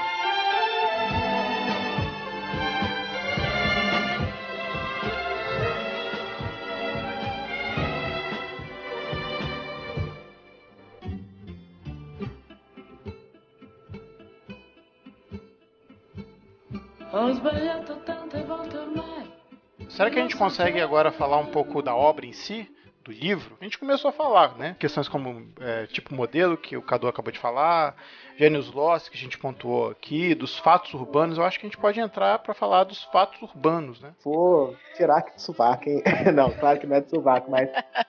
Será que a gente consegue agora falar um pouco da obra em si? Do livro? A gente começou a falar, né? Questões como é, tipo modelo, que o Cadu acabou de falar, Gênios Lost, que a gente pontuou aqui, dos fatos urbanos. Eu acho que a gente pode entrar para falar dos fatos urbanos, né? Vou tirar aqui do sovaco, hein? Não, claro que não é do sovaco, mas...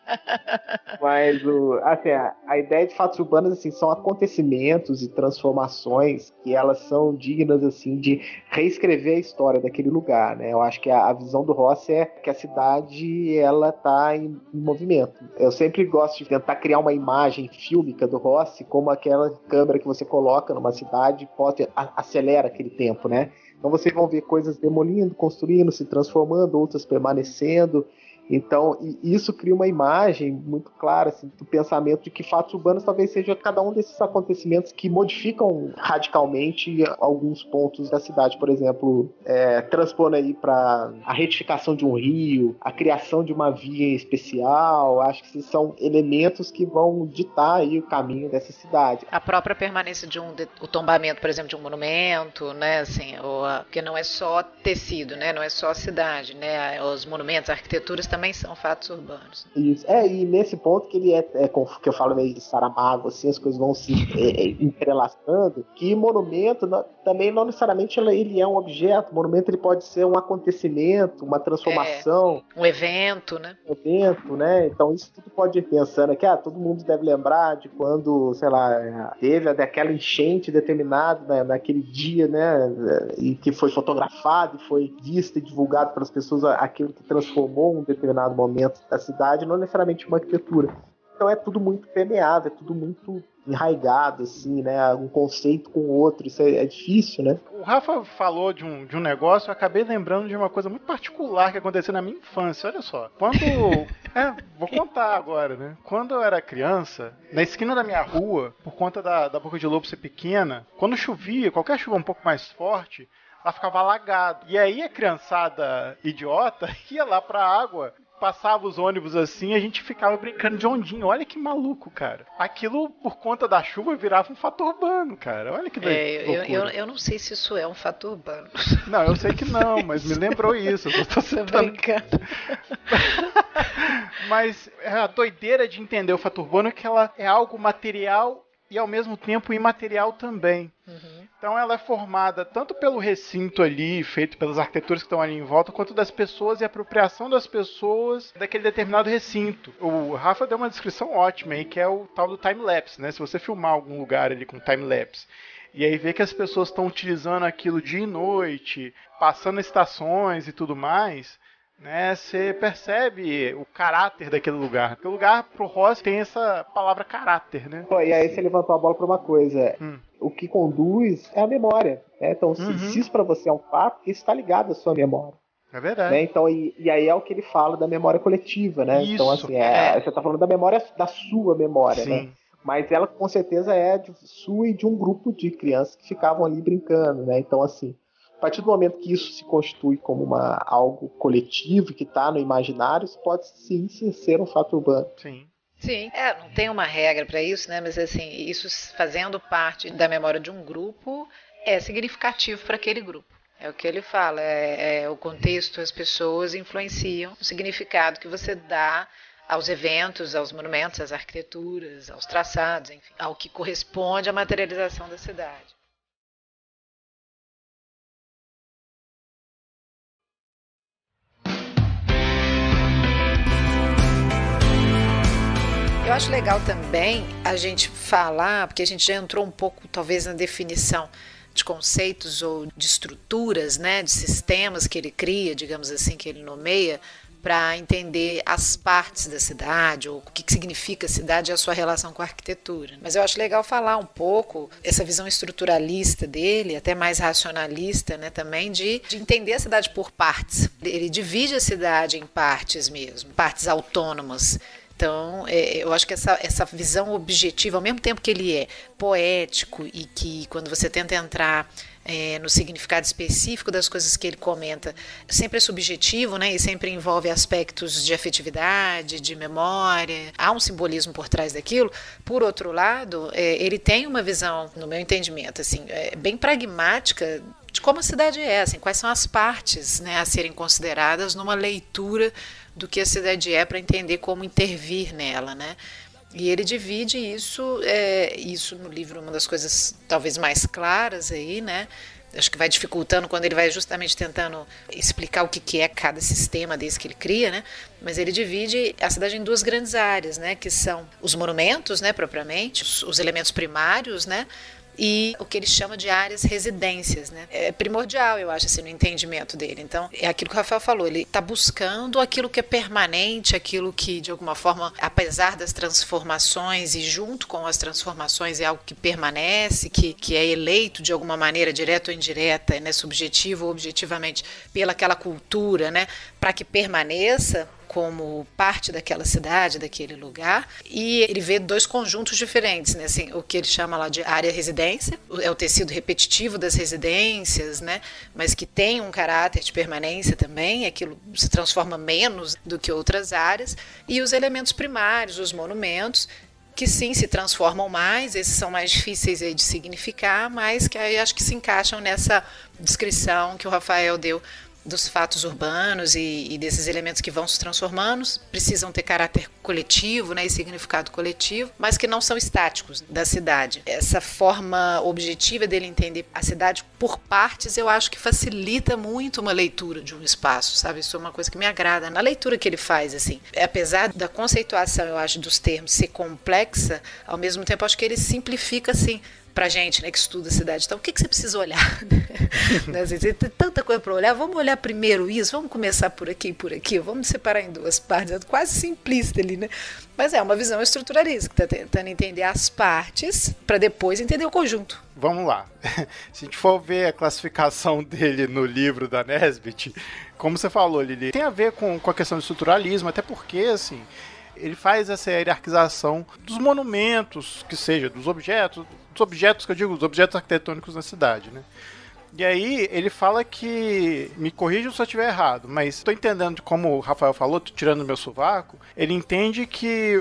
mas o, assim, a, a ideia de fatos urbanos assim, são acontecimentos e transformações que elas são dignas assim, de reescrever a história daquele lugar, né? Eu acho que a, a visão do Rossi é que a cidade ela está em, em movimento. Eu sempre gosto de tentar criar uma imagem fílmica do Rossi como aquela câmera que você coloca numa cidade e pode, a, acelera aquele tempo, né? Então vocês vão ver coisas demolindo, construindo, se transformando, outras permanecendo. Então, isso cria uma imagem muito clara assim, do pensamento de que fatos urbanos talvez seja cada um desses acontecimentos que modificam radicalmente alguns pontos da cidade. Por exemplo, é, transpondo aí para a retificação de um rio, a criação de uma via especial. Acho que esses são elementos que vão ditar aí o caminho dessa cidade. A própria permanência de um de, o tombamento, por exemplo, de um monumento, né, assim, ou a, porque não é só tecido, né, não é só a cidade, né, os monumentos, a arquitetura também são fatos urbanos. Isso. É, e nesse ponto que ele é, é que eu falo meio de Saramago, assim, as coisas vão se é, é, entrelaçando, que monumento não, também não necessariamente ele é um objeto, monumento ele pode ser um acontecimento, uma transformação. É, um evento, né? Um evento, né? Então isso tudo pode ir pensando aqui, ah, todo mundo deve lembrar de quando, sei lá, teve aquela enchente determinada né, naquele dia, né, e que foi fotografado e foi visto e divulgado pelas pessoas aquilo que transformou um determinado momento da cidade, não necessariamente uma arquitetura. Então é tudo muito permeável, é tudo muito enraigado, assim, né? Um conceito com o outro, isso é, é difícil, né? O Rafa falou de um, de um negócio, eu acabei lembrando de uma coisa muito particular que aconteceu na minha infância, olha só. Quando... é, vou contar agora, né? Quando eu era criança, na esquina da minha rua, por conta da, da Boca de Lobo ser pequena, quando chovia, qualquer chuva um pouco mais forte, ela ficava alagada. E aí a criançada idiota ia lá pra água, passava os ônibus assim e a gente ficava brincando de ondinho. Olha que maluco, cara. Aquilo, por conta da chuva, virava um fato urbano, cara. Olha que doido. É, eu, eu, eu não sei se isso é um fato urbano. Não, eu sei que não, mas me lembrou isso. Eu tô citando. brincando. Mas a doideira de entender o fato urbano é que ela é algo material e ao mesmo tempo imaterial também. Uhum. Então ela é formada tanto pelo recinto ali, feito pelas arquiteturas que estão ali em volta, quanto das pessoas e a apropriação das pessoas daquele determinado recinto. O Rafa deu uma descrição ótima aí, que é o tal do time-lapse, né? Se você filmar algum lugar ali com time-lapse, e aí ver que as pessoas estão utilizando aquilo dia e noite, passando estações e tudo mais, né, você percebe o caráter daquele lugar. Porque o lugar, pro Rossi, tem essa palavra caráter, né? Pô, e aí você levantou a bola para uma coisa. Hum. O que conduz é a memória. Né? Então, uhum. se, se isso para você é um fato, isso está ligado à sua memória. É verdade. Né? Então, e, e aí é o que ele fala da memória coletiva, né? Isso, então, assim, é, é. você está falando da memória, da sua memória, Sim. né? Mas ela, com certeza, é de sua e de um grupo de crianças que ficavam ali brincando, né? Então, assim, a partir do momento que isso se constitui como uma, algo coletivo que está no imaginário, isso pode sim, sim ser um fato urbano. Sim. Sim, é, não tem uma regra para isso, né? Mas assim, isso fazendo parte da memória de um grupo é significativo para aquele grupo. É o que ele fala, é, é o contexto, as pessoas influenciam o significado que você dá aos eventos, aos monumentos, às arquiteturas, aos traçados, enfim, ao que corresponde à materialização da cidade. Eu acho legal também a gente falar, porque a gente já entrou um pouco, talvez, na definição de conceitos ou de estruturas, né, de sistemas que ele cria, digamos assim, que ele nomeia, para entender as partes da cidade, ou o que, que significa a cidade e a sua relação com a arquitetura. Mas eu acho legal falar um pouco essa visão estruturalista dele, até mais racionalista, né, também, de, de entender a cidade por partes. Ele divide a cidade em partes mesmo, partes autônomas. Então, é, eu acho que essa, essa visão objetiva, ao mesmo tempo que ele é poético e que quando você tenta entrar é, no significado específico das coisas que ele comenta, sempre é subjetivo, né, e sempre envolve aspectos de afetividade, de memória, há um simbolismo por trás daquilo. Por outro lado, é, ele tem uma visão, no meu entendimento, assim, é, bem pragmática de como a cidade é, assim, quais são as partes, né, a serem consideradas numa leitura do que a cidade é para entender como intervir nela, né? E ele divide isso, é, isso no livro, uma das coisas talvez mais claras aí, né? Acho que vai dificultando quando ele vai justamente tentando explicar o que, que é cada sistema desse que ele cria, né? Mas ele divide a cidade em duas grandes áreas, né? Que são os monumentos, né, propriamente, os, os elementos primários, né? E o que ele chama de áreas residências, né? É primordial, eu acho, assim, no entendimento dele. Então, é aquilo que o Rafael falou, ele está buscando aquilo que é permanente, aquilo que, de alguma forma, apesar das transformações e junto com as transformações, é algo que permanece, que, que é eleito de alguma maneira, direta ou indireta, né, subjetivo ou objetivamente, pela aquela cultura, né, para que permaneça como parte daquela cidade, daquele lugar, e ele vê dois conjuntos diferentes, né? Assim, o que ele chama lá de área residência, é o tecido repetitivo das residências, né? Mas que tem um caráter de permanência também, aquilo se transforma menos do que outras áreas, e os elementos primários, os monumentos, que sim se transformam mais, esses são mais difíceis aí de significar, mas que aí acho que se encaixam nessa descrição que o Rafael deu dos fatos urbanos e, e desses elementos que vão se transformando, precisam ter caráter coletivo, né, e significado coletivo, mas que não são estáticos da cidade. Essa forma objetiva dele entender a cidade por partes, eu acho que facilita muito uma leitura de um espaço, sabe? Isso é uma coisa que me agrada na leitura que ele faz, assim. Apesar da conceituação, eu acho, dos termos ser complexa, ao mesmo tempo acho que ele simplifica, assim, pra gente, né, que estuda a cidade. Então, o que, que você precisa olhar? Né? Assim, tem tanta coisa para olhar, vamos olhar primeiro isso, vamos começar por aqui e por aqui, vamos separar em duas partes, é quase simplista ali, né? Mas é uma visão estruturalista, que está tentando entender as partes para depois entender o conjunto. Vamos lá. Se a gente for ver a classificação dele no livro da Nesbitt, como você falou, Lili, tem a ver com, com a questão do estruturalismo, até porque, assim, ele faz essa hierarquização dos monumentos, que seja, dos objetos, dos objetos que eu digo, os objetos arquitetônicos na cidade, né? E aí ele fala que, me corrija se eu estiver errado, mas estou entendendo como o Rafael falou, tô tirando meu sovaco, ele entende que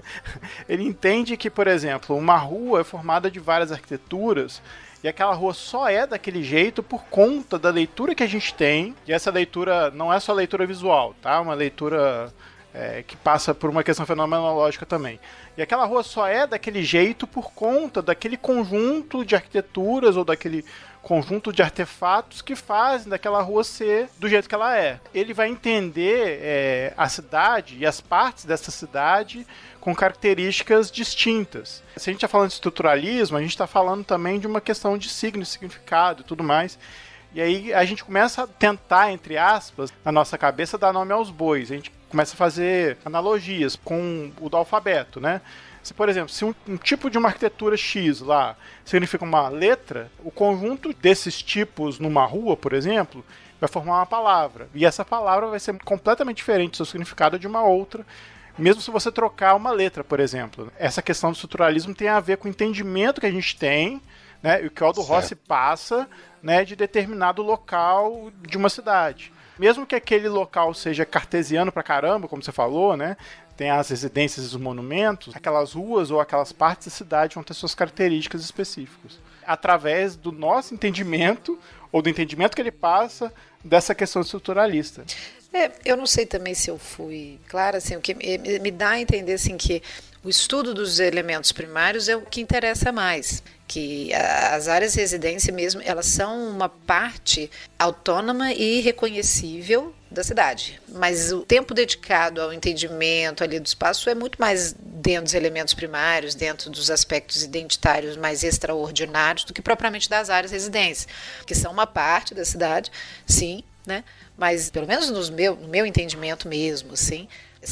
ele entende que, por exemplo, uma rua é formada de várias arquiteturas e aquela rua só é daquele jeito por conta da leitura que a gente tem, e essa leitura não é só leitura visual, tá? Uma leitura É, que passa por uma questão fenomenológica também. E aquela rua só é daquele jeito por conta daquele conjunto de arquiteturas ou daquele conjunto de artefatos que fazem daquela rua ser do jeito que ela é. Ele vai entender é, a cidade e as partes dessa cidade com características distintas. Se a gente está falando de estruturalismo, a gente está falando também de uma questão de signo, significado e tudo mais. E aí a gente começa a tentar, entre aspas, na nossa cabeça, dar nome aos bois. A gente começa a fazer analogias com o do alfabeto, né? Se, por exemplo, se um, um tipo de uma arquitetura X lá significa uma letra, o conjunto desses tipos numa rua, por exemplo, vai formar uma palavra. E essa palavra vai ser completamente diferente do seu significado de uma outra, mesmo se você trocar uma letra, por exemplo. Essa questão do estruturalismo tem a ver com o entendimento que a gente tem, né, e o que o Aldo certo. Rossi passa, né, de determinado local de uma cidade. Mesmo que aquele local seja cartesiano pra caramba, como você falou, né, tem as residências e os monumentos, aquelas ruas ou aquelas partes da cidade vão ter suas características específicas. Através do nosso entendimento, ou do entendimento que ele passa, dessa questão estruturalista. É, eu não sei também se eu fui clara, assim, o que me, me dá a entender assim, que o estudo dos elementos primários é o que interessa mais, que as áreas de residência mesmo, elas são uma parte autônoma e reconhecível da cidade, mas o tempo dedicado ao entendimento ali do espaço é muito mais dentro dos elementos primários, dentro dos aspectos identitários mais extraordinários do que propriamente das áreas de residência, que são uma parte da cidade, sim, né? Mas pelo menos nos meu, no meu entendimento mesmo, assim,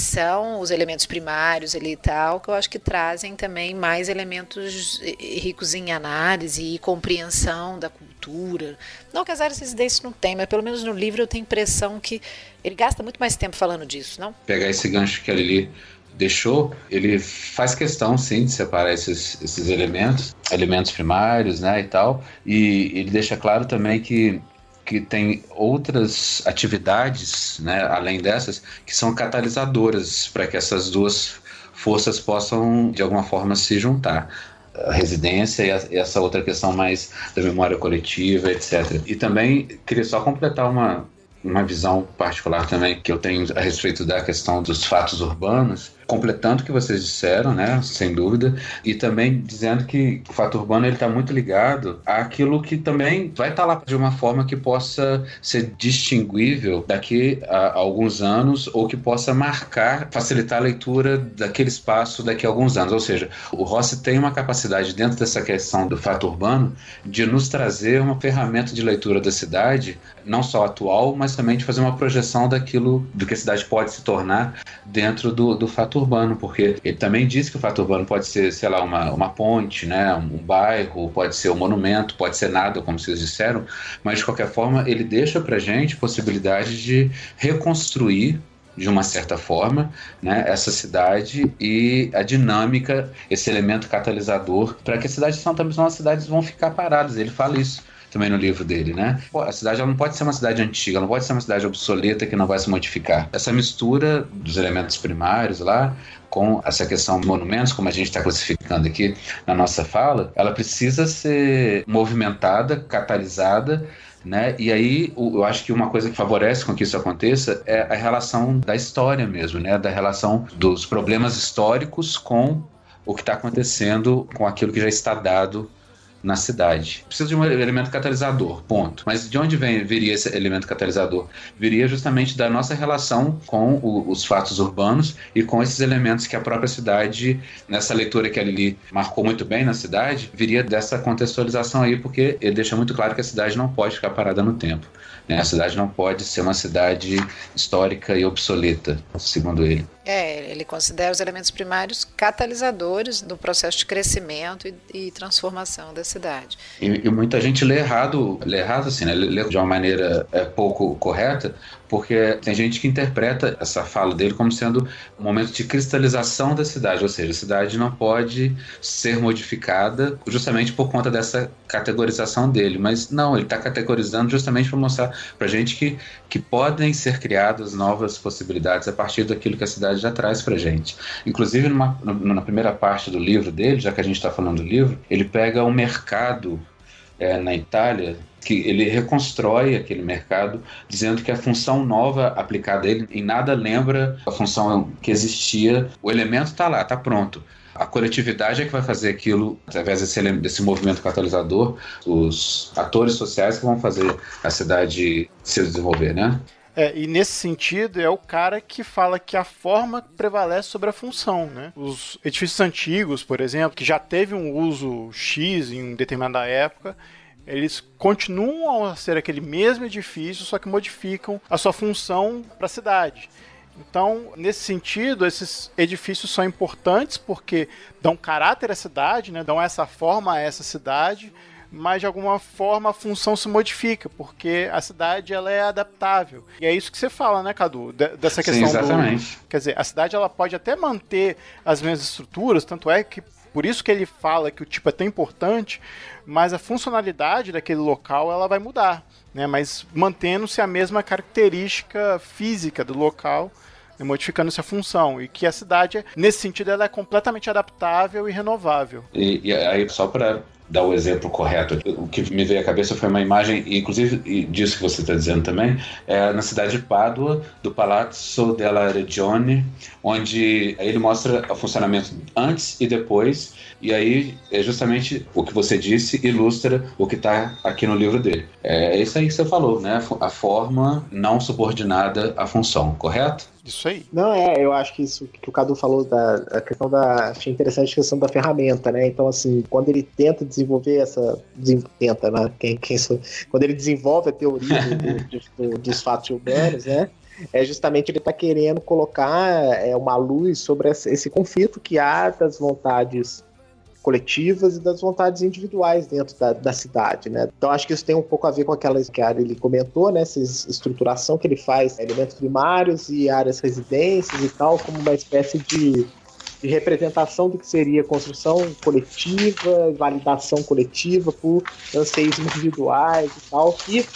são os elementos primários ali e tal, que eu acho que trazem também mais elementos ricos em análise e compreensão da cultura. Não que as áreas de residência não tem, mas pelo menos no livro eu tenho a impressão que ele gasta muito mais tempo falando disso, não? Pegar esse gancho que a Lili deixou, ele faz questão, sim, de separar esses, esses elementos, elementos primários, né, e tal, e ele deixa claro também que que tem outras atividades, né, além dessas, que são catalisadoras para que essas duas forças possam, de alguma forma, se juntar. a residência e, a, e essa outra questão mais da memória coletiva, etcétera. E também queria só completar uma, uma visão particular também que eu tenho a respeito da questão dos fatos urbanos, completando o que vocês disseram, né, sem dúvida, e também dizendo que o fato urbano ele está muito ligado àquilo que também vai estar tá lá de uma forma que possa ser distinguível daqui a alguns anos ou que possa marcar, facilitar a leitura daquele espaço daqui a alguns anos. Ou seja, o Rossi tem uma capacidade dentro dessa questão do fato urbano de nos trazer uma ferramenta de leitura da cidade, não só atual, mas também de fazer uma projeção daquilo do que a cidade pode se tornar dentro do, do fato urbano, porque ele também diz que o fato urbano pode ser, sei lá, uma, uma ponte, né, um bairro, pode ser um monumento, pode ser nada, como vocês disseram, mas de qualquer forma ele deixa pra gente possibilidade de reconstruir de uma certa forma, né, essa cidade e a dinâmica, esse elemento catalisador para que as cidades são também as cidades vão ficar paradas. Ele fala isso também no livro dele, né? Pô, a cidade ela não pode ser uma cidade antiga, ela não pode ser uma cidade obsoleta que não vai se modificar. Essa mistura dos elementos primários lá com essa questão de monumentos, como a gente está classificando aqui na nossa fala, ela precisa ser movimentada, catalisada, né? E aí eu acho que uma coisa que favorece com que isso aconteça é a relação da história mesmo, né? Da relação dos problemas históricos com o que está acontecendo, com aquilo que já está dado na cidade. Precisa de um elemento catalisador, ponto. Mas de onde vem, viria esse elemento catalisador? Viria justamente da nossa relação com o, os fatos urbanos e com esses elementos que a própria cidade, nessa leitura que a Lili marcou muito bem na cidade, viria dessa contextualização aí, porque ele deixa muito claro que a cidade não pode ficar parada no tempo, né? A cidade não pode ser uma cidade histórica e obsoleta, segundo ele. É, ele considera os elementos primários catalisadores do processo de crescimento e, e transformação da cidade. E, e muita gente lê errado, lê errado assim, né? Lê de uma maneira é, pouco correta, porque tem gente que interpreta essa fala dele como sendo um momento de cristalização da cidade, ou seja, a cidade não pode ser modificada justamente por conta dessa categorização dele, mas não, ele está categorizando justamente para mostrar para a gente que, que podem ser criadas novas possibilidades a partir daquilo que a cidade já traz para a gente. Inclusive, numa, na primeira parte do livro dele, já que a gente está falando do livro, ele pega um mercado é, na Itália, que ele reconstrói aquele mercado, dizendo que a função nova aplicada a ele em nada lembra a função que existia. O elemento está lá, está pronto. A coletividade é que vai fazer aquilo através desse, desse movimento catalisador, os atores sociais que vão fazer a cidade se desenvolver, né? É, e nesse sentido é o cara que fala que a forma prevalece sobre a função, né? Os edifícios antigos, por exemplo, que já teve um uso X em determinada época, eles continuam a ser aquele mesmo edifício, só que modificam a sua função para a cidade. Então, nesse sentido, esses edifícios são importantes porque dão caráter à cidade, né? Dão essa forma a essa cidade, mas de alguma forma a função se modifica, porque a cidade ela é adaptável. E é isso que você fala, né, Cadu? D- dessa questão. Sim, exatamente. Do... Quer dizer, a cidade ela pode até manter as mesmas estruturas, tanto é que por isso que ele fala que o tipo é tão importante, mas a funcionalidade daquele local ela vai mudar, né? Mas mantendo-se a mesma característica física do local, né? Modificando-se a função. E que a cidade, nesse sentido, ela é completamente adaptável e renovável. E, e aí, só para dar o exemplo correto, o que me veio à cabeça foi uma imagem, inclusive disso que você está dizendo também, é na cidade de Pádua, do Palazzo della Regione, onde ele mostra o funcionamento antes e depois, e aí é justamente o que você disse, ilustra o que está aqui no livro dele. É isso aí que você falou, né? A forma não subordinada à função, correto? Isso aí. Não, é, eu acho que isso que o Cadu falou da a questão da. Achei interessante a questão da ferramenta, né? Então, assim, quando ele tenta desenvolver essa. Tenta, né? Quem, quem sou, quando ele desenvolve a teoria do, do, do, dos fatos urbanos, né? É justamente ele está querendo colocar é, uma luz sobre esse, esse conflito que há das vontades coletivas e das vontades individuais dentro da, da cidade, né? Então acho que isso tem um pouco a ver com aquelas que a ele comentou, né? Essa estruturação que ele faz, elementos primários e áreas residências e tal, como uma espécie de, de representação do que seria construção coletiva, validação coletiva por anseios individuais e tal, que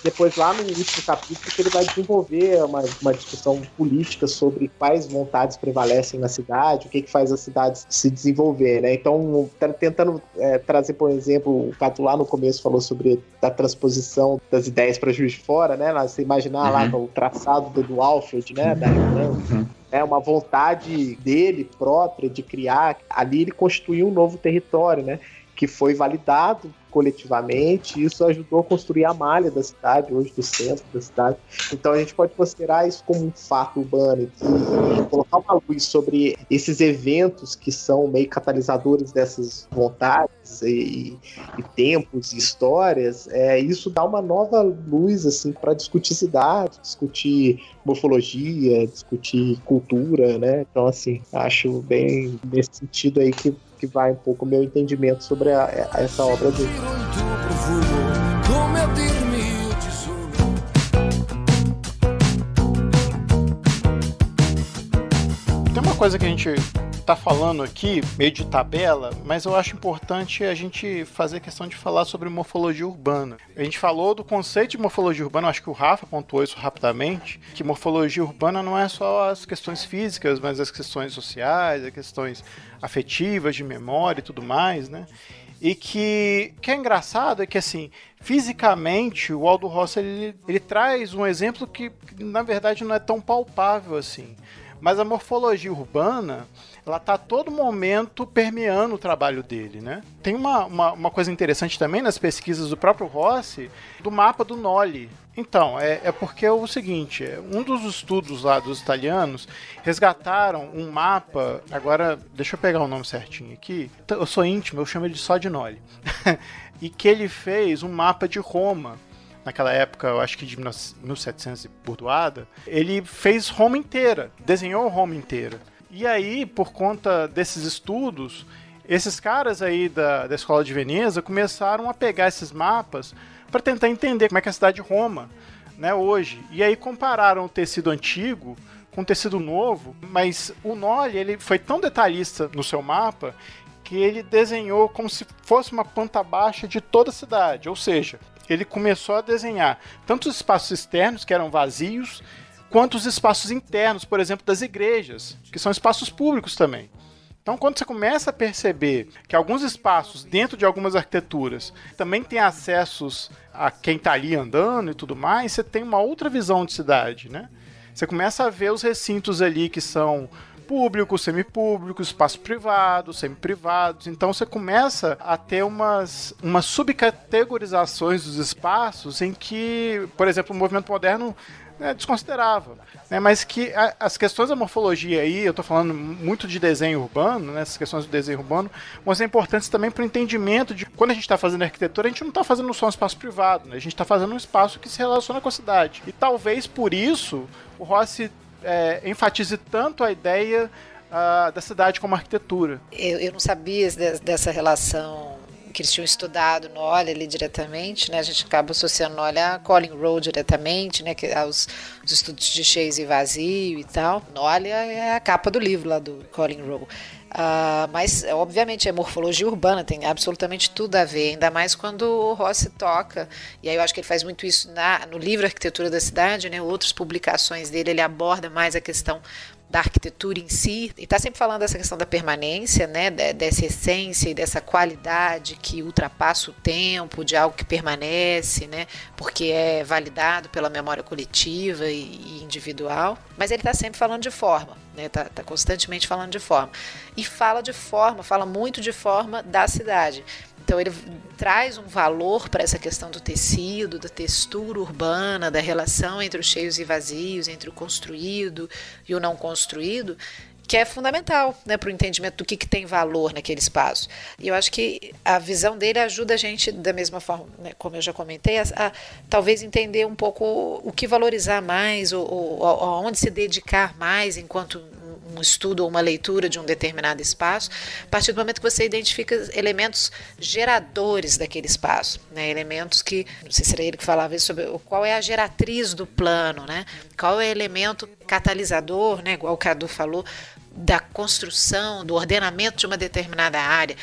depois lá no último capítulo que ele vai desenvolver uma, uma discussão política sobre quais vontades prevalecem na cidade, o que, que faz as cidades se desenvolver, né? Então, tá tentando é, trazer, por exemplo, o Cato lá no começo falou sobre a transposição das ideias para Juiz de Fora, né? Lá, você imaginar uhum. lá o traçado do, do Alfred, né? Da Irlanda. Uhum. É uma vontade dele própria de criar. Ali ele constituiu um novo território, né? Que foi validado coletivamente, e isso ajudou a construir a malha da cidade, hoje do centro da cidade. Então a gente pode considerar isso como um fato urbano e, e colocar uma luz sobre esses eventos que são meio catalisadores dessas vontades e, e tempos e histórias. É, isso dá uma nova luz assim, para discutir cidade, discutir morfologia, discutir cultura, né? Então assim, acho bem nesse sentido aí que que vai um pouco o meu entendimento sobre a, a essa obra dele. Tem uma coisa que a gente tá falando aqui, meio de tabela, mas eu acho importante a gente fazer questão de falar sobre morfologia urbana. A gente falou do conceito de morfologia urbana, eu acho que o Rafa pontuou isso rapidamente, que morfologia urbana não é só as questões físicas, mas as questões sociais, as questões afetivas, de memória e tudo mais, né? E que, que é engraçado é que, assim, fisicamente, o Aldo Rossi, ele, ele traz um exemplo que, na verdade, não é tão palpável assim. Mas a morfologia urbana, ela está a todo momento permeando o trabalho dele, né? Tem uma, uma, uma coisa interessante também nas pesquisas do próprio Rossi, do mapa do Nolli. Então, é, é porque é o seguinte, um dos estudos lá dos italianos resgataram um mapa, agora deixa eu pegar o nome certinho aqui, eu sou íntimo, eu chamo ele só de Nolli, e que ele fez um mapa de Roma. Naquela época, eu acho que de mil e setecentos e burdoada, ele fez Roma inteira, desenhou Roma inteira. E aí, por conta desses estudos, esses caras aí da, da Escola de Veneza começaram a pegar esses mapas para tentar entender como é que é a cidade de Roma, né, hoje. E aí compararam o tecido antigo com o tecido novo, mas o Nolli, ele foi tão detalhista no seu mapa que ele desenhou como se fosse uma planta baixa de toda a cidade, ou seja, ele começou a desenhar tanto os espaços externos, que eram vazios, quanto os espaços internos, por exemplo, das igrejas, que são espaços públicos também. Então, quando você começa a perceber que alguns espaços dentro de algumas arquiteturas também têm acessos a quem está ali andando e tudo mais, você tem uma outra visão de cidade, né? Você começa a ver os recintos ali que são públicos, semipúblicos, espaços privados, semiprivados. Então você começa a ter umas, umas subcategorizações dos espaços em que, por exemplo, o movimento moderno é desconsiderava, né? Mas que a, as questões da morfologia aí, eu estou falando muito de desenho urbano, né? Essas questões do desenho urbano, mas são importantes também para o entendimento de quando a gente está fazendo arquitetura, a gente não está fazendo só um espaço privado, né? A gente está fazendo um espaço que se relaciona com a cidade. E talvez por isso o Rossi É, enfatize tanto a ideia uh, da cidade como arquitetura. Eu, eu não sabia de, dessa relação que eles tinham estudado Nolli ali diretamente, né? A gente acaba associando Nolli a Colin Rowe diretamente, né? Que, aos, aos estudos de cheios e vazio e tal. Nolli é a capa do livro lá do Colin Rowe. Uh, mas, obviamente, é morfologia urbana, tem absolutamente tudo a ver, ainda mais quando o Rossi toca, e aí eu acho que ele faz muito isso na, no livro Arquitetura da Cidade, né? Outras publicações dele, ele aborda mais a questão da arquitetura em si, e está sempre falando dessa questão da permanência, né, dessa essência e dessa qualidade que ultrapassa o tempo, de algo que permanece, né, porque é validado pela memória coletiva e, e individual, mas ele está sempre falando de forma, né, tá, tá constantemente falando de forma, e fala de forma, fala muito de forma da cidade. Então ele traz um valor para essa questão do tecido, da textura urbana, da relação entre os cheios e vazios, entre o construído e o não construído, que é fundamental, né, para o entendimento do que, que tem valor naquele espaço. E eu acho que a visão dele ajuda a gente, da mesma forma, né, como eu já comentei, a, a talvez entender um pouco o que valorizar mais, ou, ou aonde se dedicar mais enquanto um estudo ou uma leitura de um determinado espaço, a partir do momento que você identifica elementos geradores daquele espaço, né? Elementos que, não sei se era ele que falava isso, sobre qual é a geratriz do plano, né? Qual é o elemento catalisador, né? Igual o Cadu falou, da construção, do ordenamento de uma determinada área.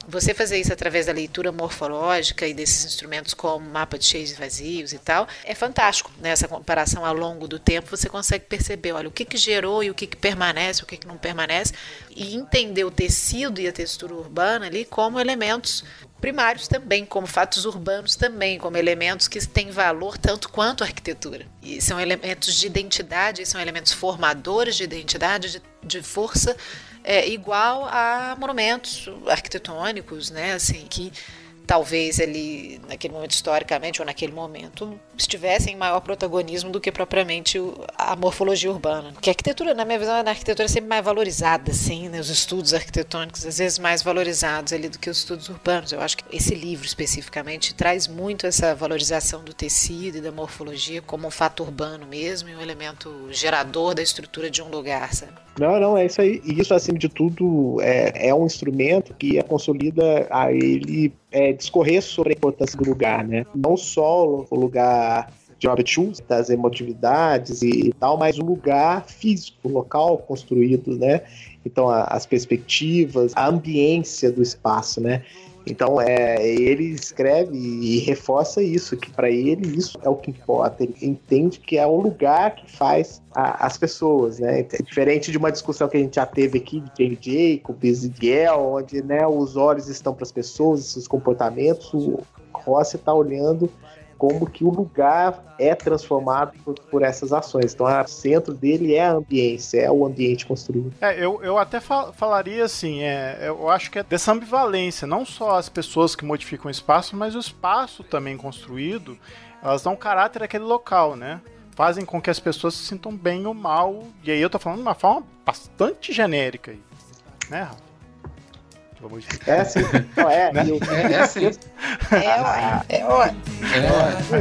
você fazer isso através da leitura morfológica e desses instrumentos como mapa de cheios e vazios e tal, é fantástico. Nessa comparação ao longo do tempo, você consegue perceber, olha, o que, que gerou e o que, que permanece, o que, que não permanece, e entender o tecido e a textura urbana ali como elementos primários também, como fatos urbanos também, como elementos que têm valor tanto quanto a arquitetura. E são elementos de identidade, são elementos formadores de identidade, de, de força, é, igual a monumentos arquitetônicos, né, assim, que talvez ali, naquele momento historicamente, ou naquele momento, estivessem em maior protagonismo do que propriamente a morfologia urbana. Porque a arquitetura, na minha visão, a arquitetura é sempre mais valorizada, assim, né? Os estudos arquitetônicos, às vezes, mais valorizados ali do que os estudos urbanos. Eu acho que esse livro, especificamente, traz muito essa valorização do tecido e da morfologia como um fato urbano mesmo, e um elemento gerador da estrutura de um lugar, sabe? Não, não, é isso aí. E isso, acima de tudo, é, é um instrumento que consolida a ele é, discorrer sobre a importância do lugar, né? Não só o lugar de objetos, das emotividades e tal, mas o lugar físico, o local construído, né? Então, a, as perspectivas, a ambiência do espaço, né? Então, é, ele escreve e reforça isso, que para ele isso é o que importa. Ele entende que é o lugar que faz a, as pessoas, né? É diferente de uma discussão que a gente já teve aqui de Jane Jacobs e Giel, onde, né, os olhos estão para as pessoas, seus comportamentos. O Rossi está olhando como que o lugar é transformado por, por essas ações. Então, o centro dele é a ambiência, é o ambiente construído. É, eu, eu até fal- falaria assim, é, eu acho que é dessa ambivalência, não só as pessoas que modificam o espaço, mas o espaço também construído, elas dão caráter àquele local, né? Fazem com que as pessoas se sintam bem ou mal, e aí eu tô falando de uma forma bastante genérica aí, né, Rafa? É sim, não, é, né? eu, é, é sim. É, ué, é, ué. É,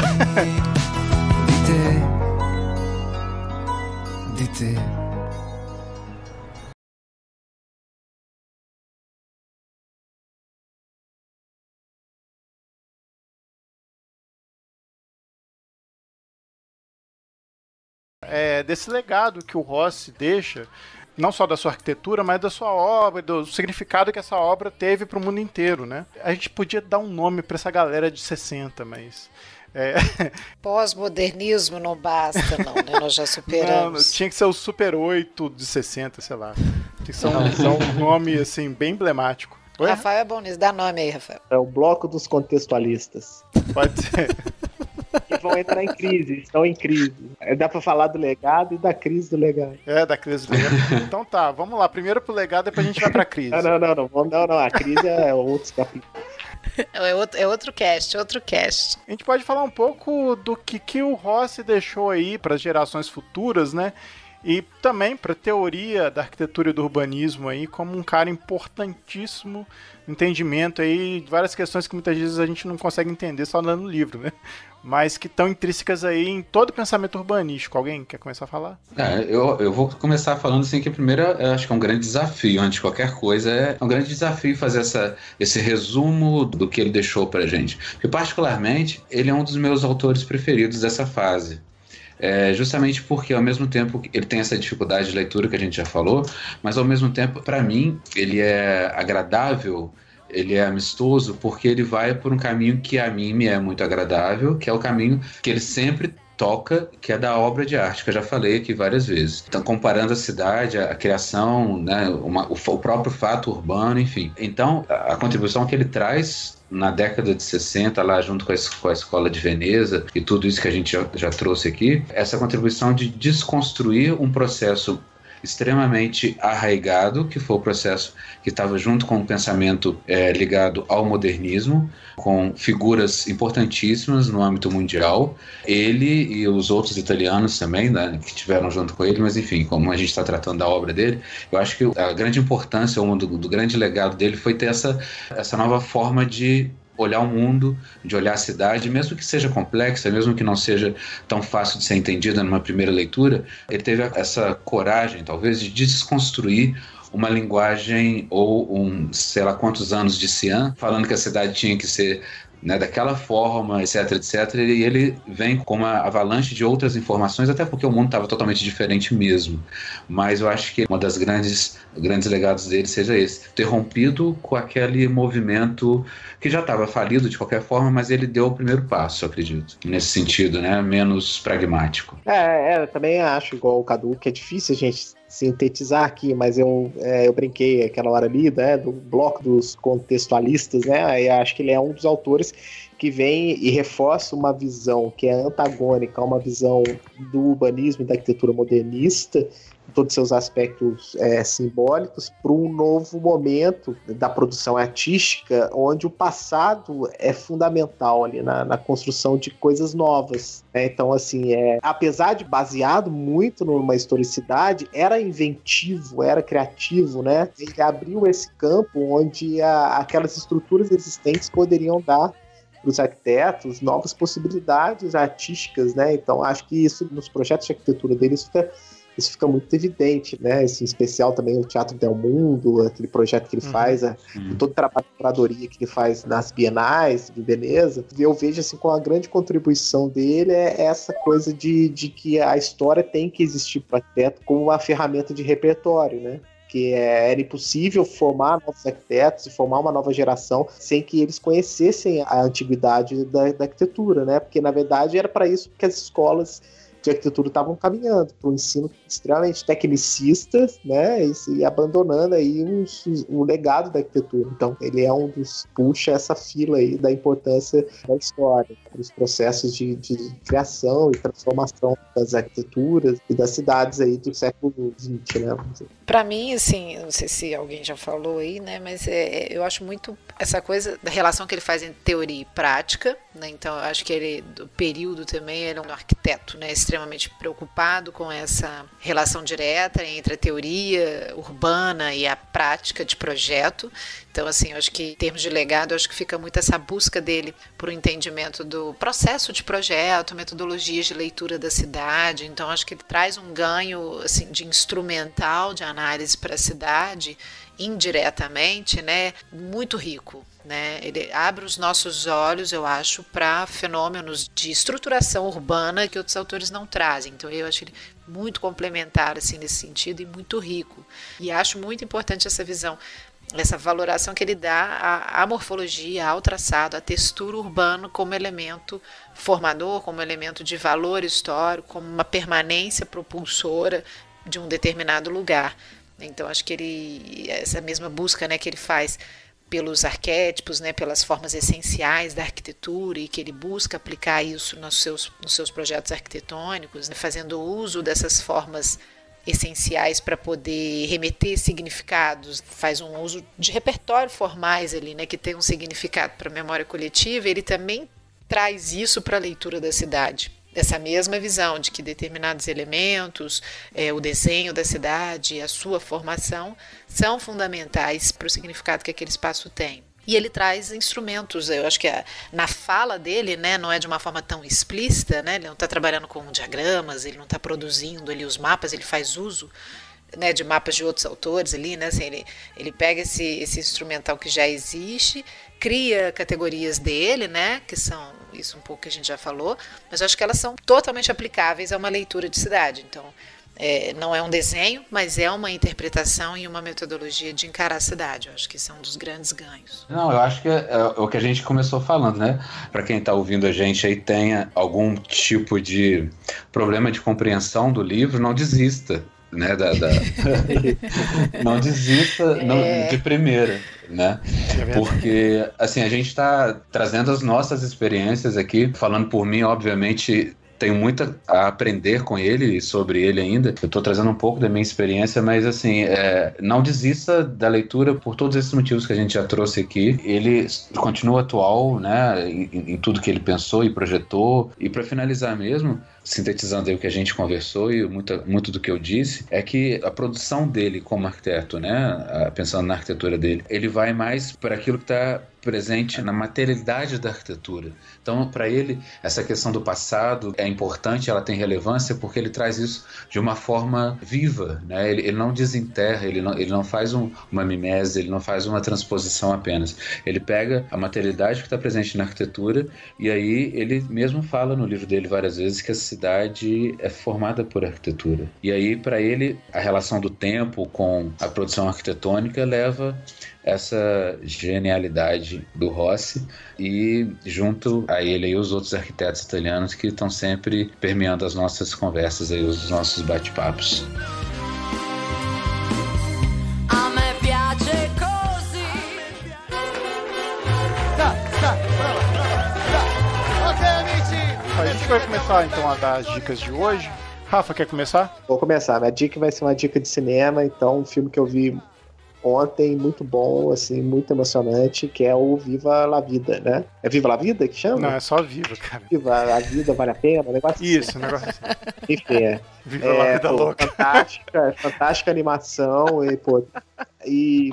Dite, dite. É, desse legado que o Rossi deixa, não só da sua arquitetura, mas da sua obra, do significado que essa obra teve para o mundo inteiro, né? A gente podia dar um nome para essa galera de sessenta, mas... É... Pós-modernismo não basta, não, né? Nós já superamos. Não, tinha que ser o Super oito de sessenta, sei lá. Tinha que ser um, um nome, assim, bem emblemático. Oi? Rafael é bom nisso, dá nome aí, Rafael. É o bloco dos contextualistas. Pode ser. Que vão entrar em crise, estão em crise. Dá pra falar do legado e da crise do legado. É, da crise do legado. Então tá, vamos lá. Primeiro pro legado, depois a gente vai pra crise. Não, não, não, não. Não, não. A crise é outros capítulos. É outro, é outro cast, outro cast. A gente pode falar um pouco do que, que o Rossi deixou aí para as gerações futuras, né? E também para a teoria da arquitetura e do urbanismo aí, como um cara importantíssimo no entendimento aí de várias questões que muitas vezes a gente não consegue entender só lendo o livro, né? Mas que estão intrínsecas aí em todo o pensamento urbanístico. Alguém quer começar a falar? É, eu, eu vou começar falando assim que primeiro eu acho que é um grande desafio, antes de qualquer coisa, é um grande desafio fazer essa, esse resumo do que ele deixou pra gente. Porque particularmente, ele é um dos meus autores preferidos dessa fase. É, justamente porque ao mesmo tempo ele tem essa dificuldade de leitura que a gente já falou, mas ao mesmo tempo, para mim, ele é agradável, ele é amistoso, porque ele vai por um caminho que a mim me é muito agradável, que é o caminho que ele sempre toca, que é da obra de arte, que eu já falei aqui várias vezes. Então, comparando a cidade, a, a criação, né, uma, o, o próprio fato urbano, enfim. Então, a, a contribuição que ele traz na década de sessenta, lá junto com a, com a Escola de Veneza e tudo isso que a gente já, já trouxe aqui, essa contribuição de desconstruir um processo extremamente arraigado, que foi o processo que estava junto com o pensamento é, ligado ao modernismo, com figuras importantíssimas no âmbito mundial, ele e os outros italianos também, né, que estiveram junto com ele, mas enfim, como a gente está tratando da obra dele, eu acho que a grande importância, um do, do grande legado dele foi ter essa, essa nova forma de olhar o mundo, de olhar a cidade, mesmo que seja complexa, mesmo que não seja tão fácil de ser entendida numa primeira leitura, ele teve essa coragem, talvez, de desconstruir uma linguagem ou um, sei lá quantos anos de Cian, falando que a cidade tinha que ser né, daquela forma, etc, etc, e ele vem com uma avalanche de outras informações, até porque o mundo estava totalmente diferente mesmo. Mas eu acho que uma das grandes, grandes legados dele seja esse, ter rompido com aquele movimento que já estava falido de qualquer forma, mas ele deu o primeiro passo, eu acredito, nesse sentido, né, menos pragmático. É, é, eu também acho, igual o Cadu, que é difícil a gente sintetizar aqui, mas eu, é, eu brinquei aquela hora ali, né, do bloco dos contextualistas, né, aí acho que ele é um dos autores que vem e reforça uma visão que é antagônica a uma visão do urbanismo e da arquitetura modernista, todos os seus aspectos é, simbólicos, para um novo momento da produção artística, onde o passado é fundamental ali na, na construção de coisas novas. Né? Então, assim, é, apesar de baseado muito numa historicidade, era inventivo, era criativo, né? Ele abriu esse campo onde a, aquelas estruturas existentes poderiam dar para os arquitetos novas possibilidades artísticas, né? Então, acho que isso, nos projetos de arquitetura deles, fica Isso fica muito evidente, né? Esse, em especial também o Teatro Del Mundo, aquele projeto que ele uhum. faz, a, todo o trabalho de curadoria que ele faz nas bienais de Veneza. Eu vejo assim, com a grande contribuição dele é essa coisa de, de que a história tem que existir para o arquiteto como uma ferramenta de repertório, né? Que é, era impossível formar novos arquitetos e formar uma nova geração sem que eles conhecessem a antiguidade da, da arquitetura, né? Porque, na verdade, era para isso que as escolas de arquitetura estavam caminhando, para um ensino extremamente tecnicista, né, e, e abandonando aí um, um legado da arquitetura. Então, ele é um dos, puxa essa fila aí da importância da história, dos processos de, de criação e transformação das arquiteturas e das cidades aí do século vinte, né, vamos dizer. Para mim, assim, não sei se alguém já falou aí, né, mas é, eu acho muito essa coisa da relação que ele faz entre teoria e prática, né, então eu acho que ele, do período também, ele é um arquiteto, né, extremamente preocupado com essa relação direta entre a teoria urbana e a prática de projeto. Então, assim, eu acho que em termos de legado, eu acho que fica muito essa busca dele por um entendimento do processo de projeto, metodologias de leitura da cidade. Então, acho que ele traz um ganho, assim, de instrumental de análise para a cidade, indiretamente, né, muito rico. Né? Ele abre os nossos olhos, eu acho, para fenômenos de estruturação urbana que outros autores não trazem. Então eu acho ele muito complementar assim, nesse sentido e muito rico. E acho muito importante essa visão, essa valoração que ele dá à, à morfologia, ao traçado, à textura urbana como elemento formador, como elemento de valor histórico, como uma permanência propulsora de um determinado lugar. Então acho que ele, essa mesma busca, né, que ele faz pelos arquétipos, né, pelas formas essenciais da arquitetura e que ele busca aplicar isso nos seus, nos seus projetos arquitetônicos, né, fazendo uso dessas formas essenciais para poder remeter significados, faz um uso de repertório formais ali, né, que tem um significado para a memória coletiva. Ele também traz isso para a leitura da cidade. Essa mesma visão de que determinados elementos, é, o desenho da cidade, a sua formação, são fundamentais para o significado que aquele espaço tem. E ele traz instrumentos, eu acho que a, na fala dele, né, não é de uma forma tão explícita, né, ele não está trabalhando com diagramas, ele não está produzindo ali os mapas, ele faz uso, né, de mapas de outros autores ali, né, assim, ele, ele pega esse, esse instrumental que já existe, cria categorias dele, né, que são isso um pouco que a gente já falou, mas eu acho que elas são totalmente aplicáveis a uma leitura de cidade. Então, é, não é um desenho, mas é uma interpretação e uma metodologia de encarar a cidade. Eu acho que esse é um dos grandes ganhos. Não, eu acho que é, é o que a gente começou falando, né? Para quem está ouvindo a gente aí tenha algum tipo de problema de compreensão do livro, não desista. Né, da, da... não desista é. não, de primeira, né? É porque assim, a gente está trazendo as nossas experiências aqui, falando por mim, obviamente tenho muito a aprender com ele e sobre ele ainda. Eu estou trazendo um pouco da minha experiência, mas assim, é, não desista da leitura por todos esses motivos que a gente já trouxe aqui. Ele continua atual, né, em, em tudo que ele pensou e projetou. E para finalizar mesmo, sintetizando aí o que a gente conversou e muito, muito do que eu disse, é que a produção dele como arquiteto, né, pensando na arquitetura dele, ele vai mais para aquilo que está presente na materialidade da arquitetura. Então, para ele, essa questão do passado é importante, ela tem relevância, porque ele traz isso de uma forma viva, né? Ele, ele não desenterra, ele não, ele não faz um, uma mimese, ele não faz uma transposição apenas. Ele pega a materialidade que está presente na arquitetura, e aí ele mesmo fala no livro dele várias vezes que a cidade é formada por arquitetura. E aí, para ele, a relação do tempo com a produção arquitetônica leva essa genialidade do Rossi, e junto a ele aí os outros arquitetos italianos que estão sempre permeando as nossas conversas aí, os nossos bate-papos. A gente vai começar então a dar as dicas de hoje. Rafa, quer começar? Vou começar. Minha dica vai ser uma dica de cinema, então um filme que eu vi ontem, muito bom, assim, muito emocionante, que é o Viva la Vida, né? É Viva la Vida que chama? Não, é só Viva, cara. Viva a Vida Vale a Pena, um negócio Isso, assim. um negócio assim. Enfim, é. Viva é, la Vida pô, louca. Fantástica, fantástica animação e, pô, e...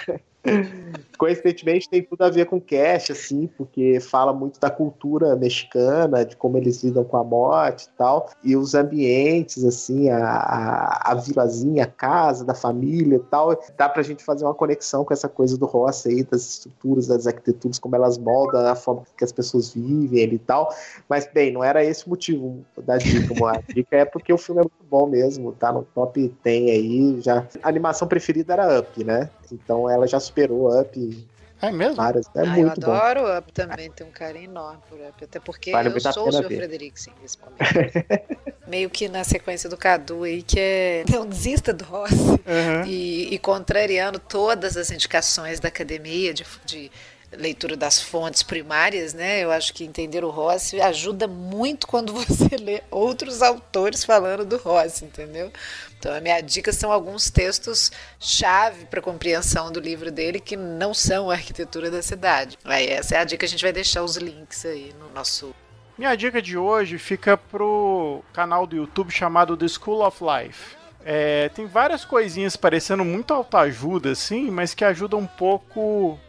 coincidentemente tem tudo a ver com Cash, assim, porque fala muito da cultura mexicana, de como eles lidam com a morte e tal, e os ambientes, assim, a, a, a vilazinha, a casa da família e tal, dá pra gente fazer uma conexão com essa coisa do Rossi aí, das estruturas, das arquiteturas, como elas moldam a forma que as pessoas vivem e tal, mas bem, não era esse o motivo da dica, a dica é porque o filme é muito bom mesmo, tá no top dez aí, já. A animação preferida era Up, né? Então ela já superou Up. É mesmo? Várias, é ah, muito eu adoro o Up também, tenho um carinho enorme por Up, até porque vale eu sou o senhor Frederiksen nesse momento. Meio que na sequência do Cadu aí, que é não desista do Rossi, uhum. e, e contrariando todas as indicações da academia de, de leitura das fontes primárias, né? Eu acho que entender o Rossi ajuda muito quando você lê outros autores falando do Rossi, entendeu? Então a minha dica são alguns textos chave para a compreensão do livro dele que não são a arquitetura da cidade. Aí essa é a dica, a gente vai deixar os links aí no nosso... Minha dica de hoje fica pro canal do YouTube chamado The School of Life. É, tem várias coisinhas parecendo muito autoajuda, assim, mas que ajudam um pouco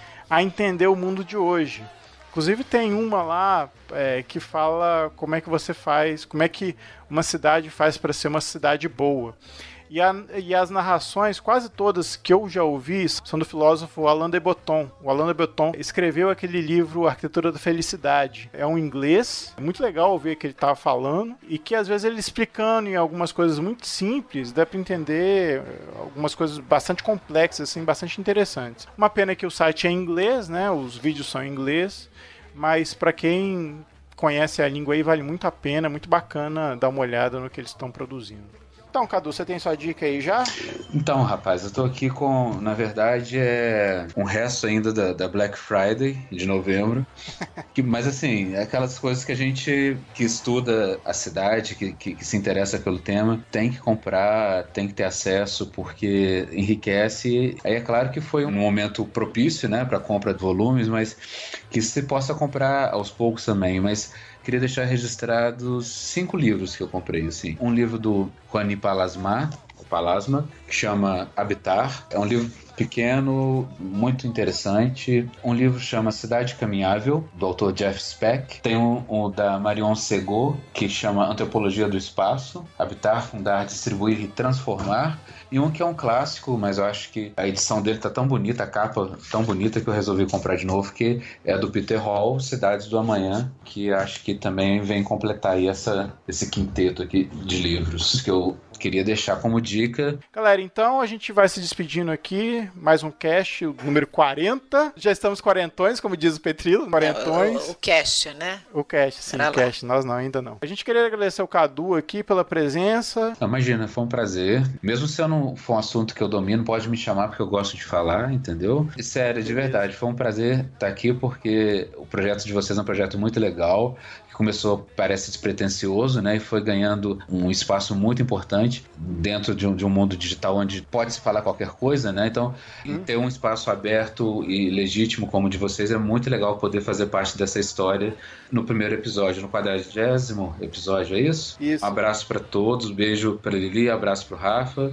a entender o mundo de hoje. Inclusive tem uma lá é, que fala como é que você faz, como é que uma cidade faz para ser uma cidade boa. E, a, e as narrações, quase todas que eu já ouvi, são do filósofo Alain de Botton. O Alain de Botton escreveu aquele livro Arquitetura da Felicidade. É um inglês, é muito legal ouvir o que ele estava falando, e que às vezes ele explicando em algumas coisas muito simples, dá para entender algumas coisas bastante complexas, assim, bastante interessantes. Uma pena que o site é em inglês, né? Os vídeos são em inglês, mas para quem conhece a língua aí, vale muito a pena, muito bacana dar uma olhada no que eles estão produzindo. Então, Cadu, você tem sua dica aí já? Então, rapaz, eu tô aqui com, na verdade, é um resto ainda da, da Black Friday de novembro. que, mas, assim, é aquelas coisas que a gente que estuda a cidade, que, que, que se interessa pelo tema, tem que comprar, tem que ter acesso, porque enriquece. Aí é claro que foi um momento propício, né, para compra de volumes, mas que se possa comprar aos poucos também, mas... Queria deixar registrados cinco livros que eu comprei, assim. Um livro do Juani Palasma, Palasma, que chama Habitar. É um livro pequeno, muito interessante. Um livro chama Cidade Caminhável, do autor Jeff Speck. Tem um, um da Marion Segot, que chama Antropologia do Espaço, Habitar, Fundar, Distribuir e Transformar. E um que é um clássico, mas eu acho que a edição dele tá tão bonita, a capa tão bonita que eu resolvi comprar de novo, que é do Peter Hall, Cidades do Amanhã, que acho que também vem completar aí essa, esse quinteto aqui de livros que eu queria deixar como dica. Galera, então a gente vai se despedindo aqui, mais um cast, o número quarenta. Já estamos quarentões, como diz o Petrilo, quarentões. O, o, o cast, né? O cast, sim, o cast, nós não, ainda não. A gente queria agradecer ao Cadu aqui pela presença. Imagina, foi um prazer. Mesmo se eu não for um assunto que eu domino, pode me chamar porque eu gosto de falar, entendeu? E sério, de verdade, foi um prazer estar aqui porque o projeto de vocês é um projeto muito legal, que começou, parece despretensioso, né? E foi ganhando um espaço muito importante dentro de um, de um mundo digital onde pode-se falar qualquer coisa, né? Então, hum. ter um espaço aberto e legítimo como o de vocês é muito legal poder fazer parte dessa história no primeiro episódio, no quadragésimo episódio, é isso? Isso. Um abraço para todos, beijo para Lili, abraço para o Rafa,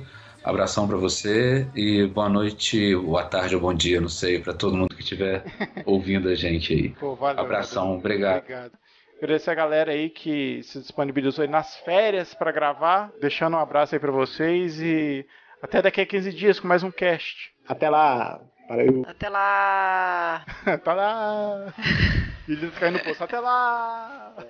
Abração para você e boa noite, boa tarde ou bom dia, não sei, para todo mundo que estiver ouvindo a gente aí. Pô, valeu, Abração, valeu. obrigado. Obrigado. Agradecer a galera aí que se disponibilizou aí nas férias para gravar. Deixando um abraço aí para vocês e até daqui a quinze dias com mais um cast. Até lá. Valeu. Até lá! Até lá! Ele caindo no poço. Até lá!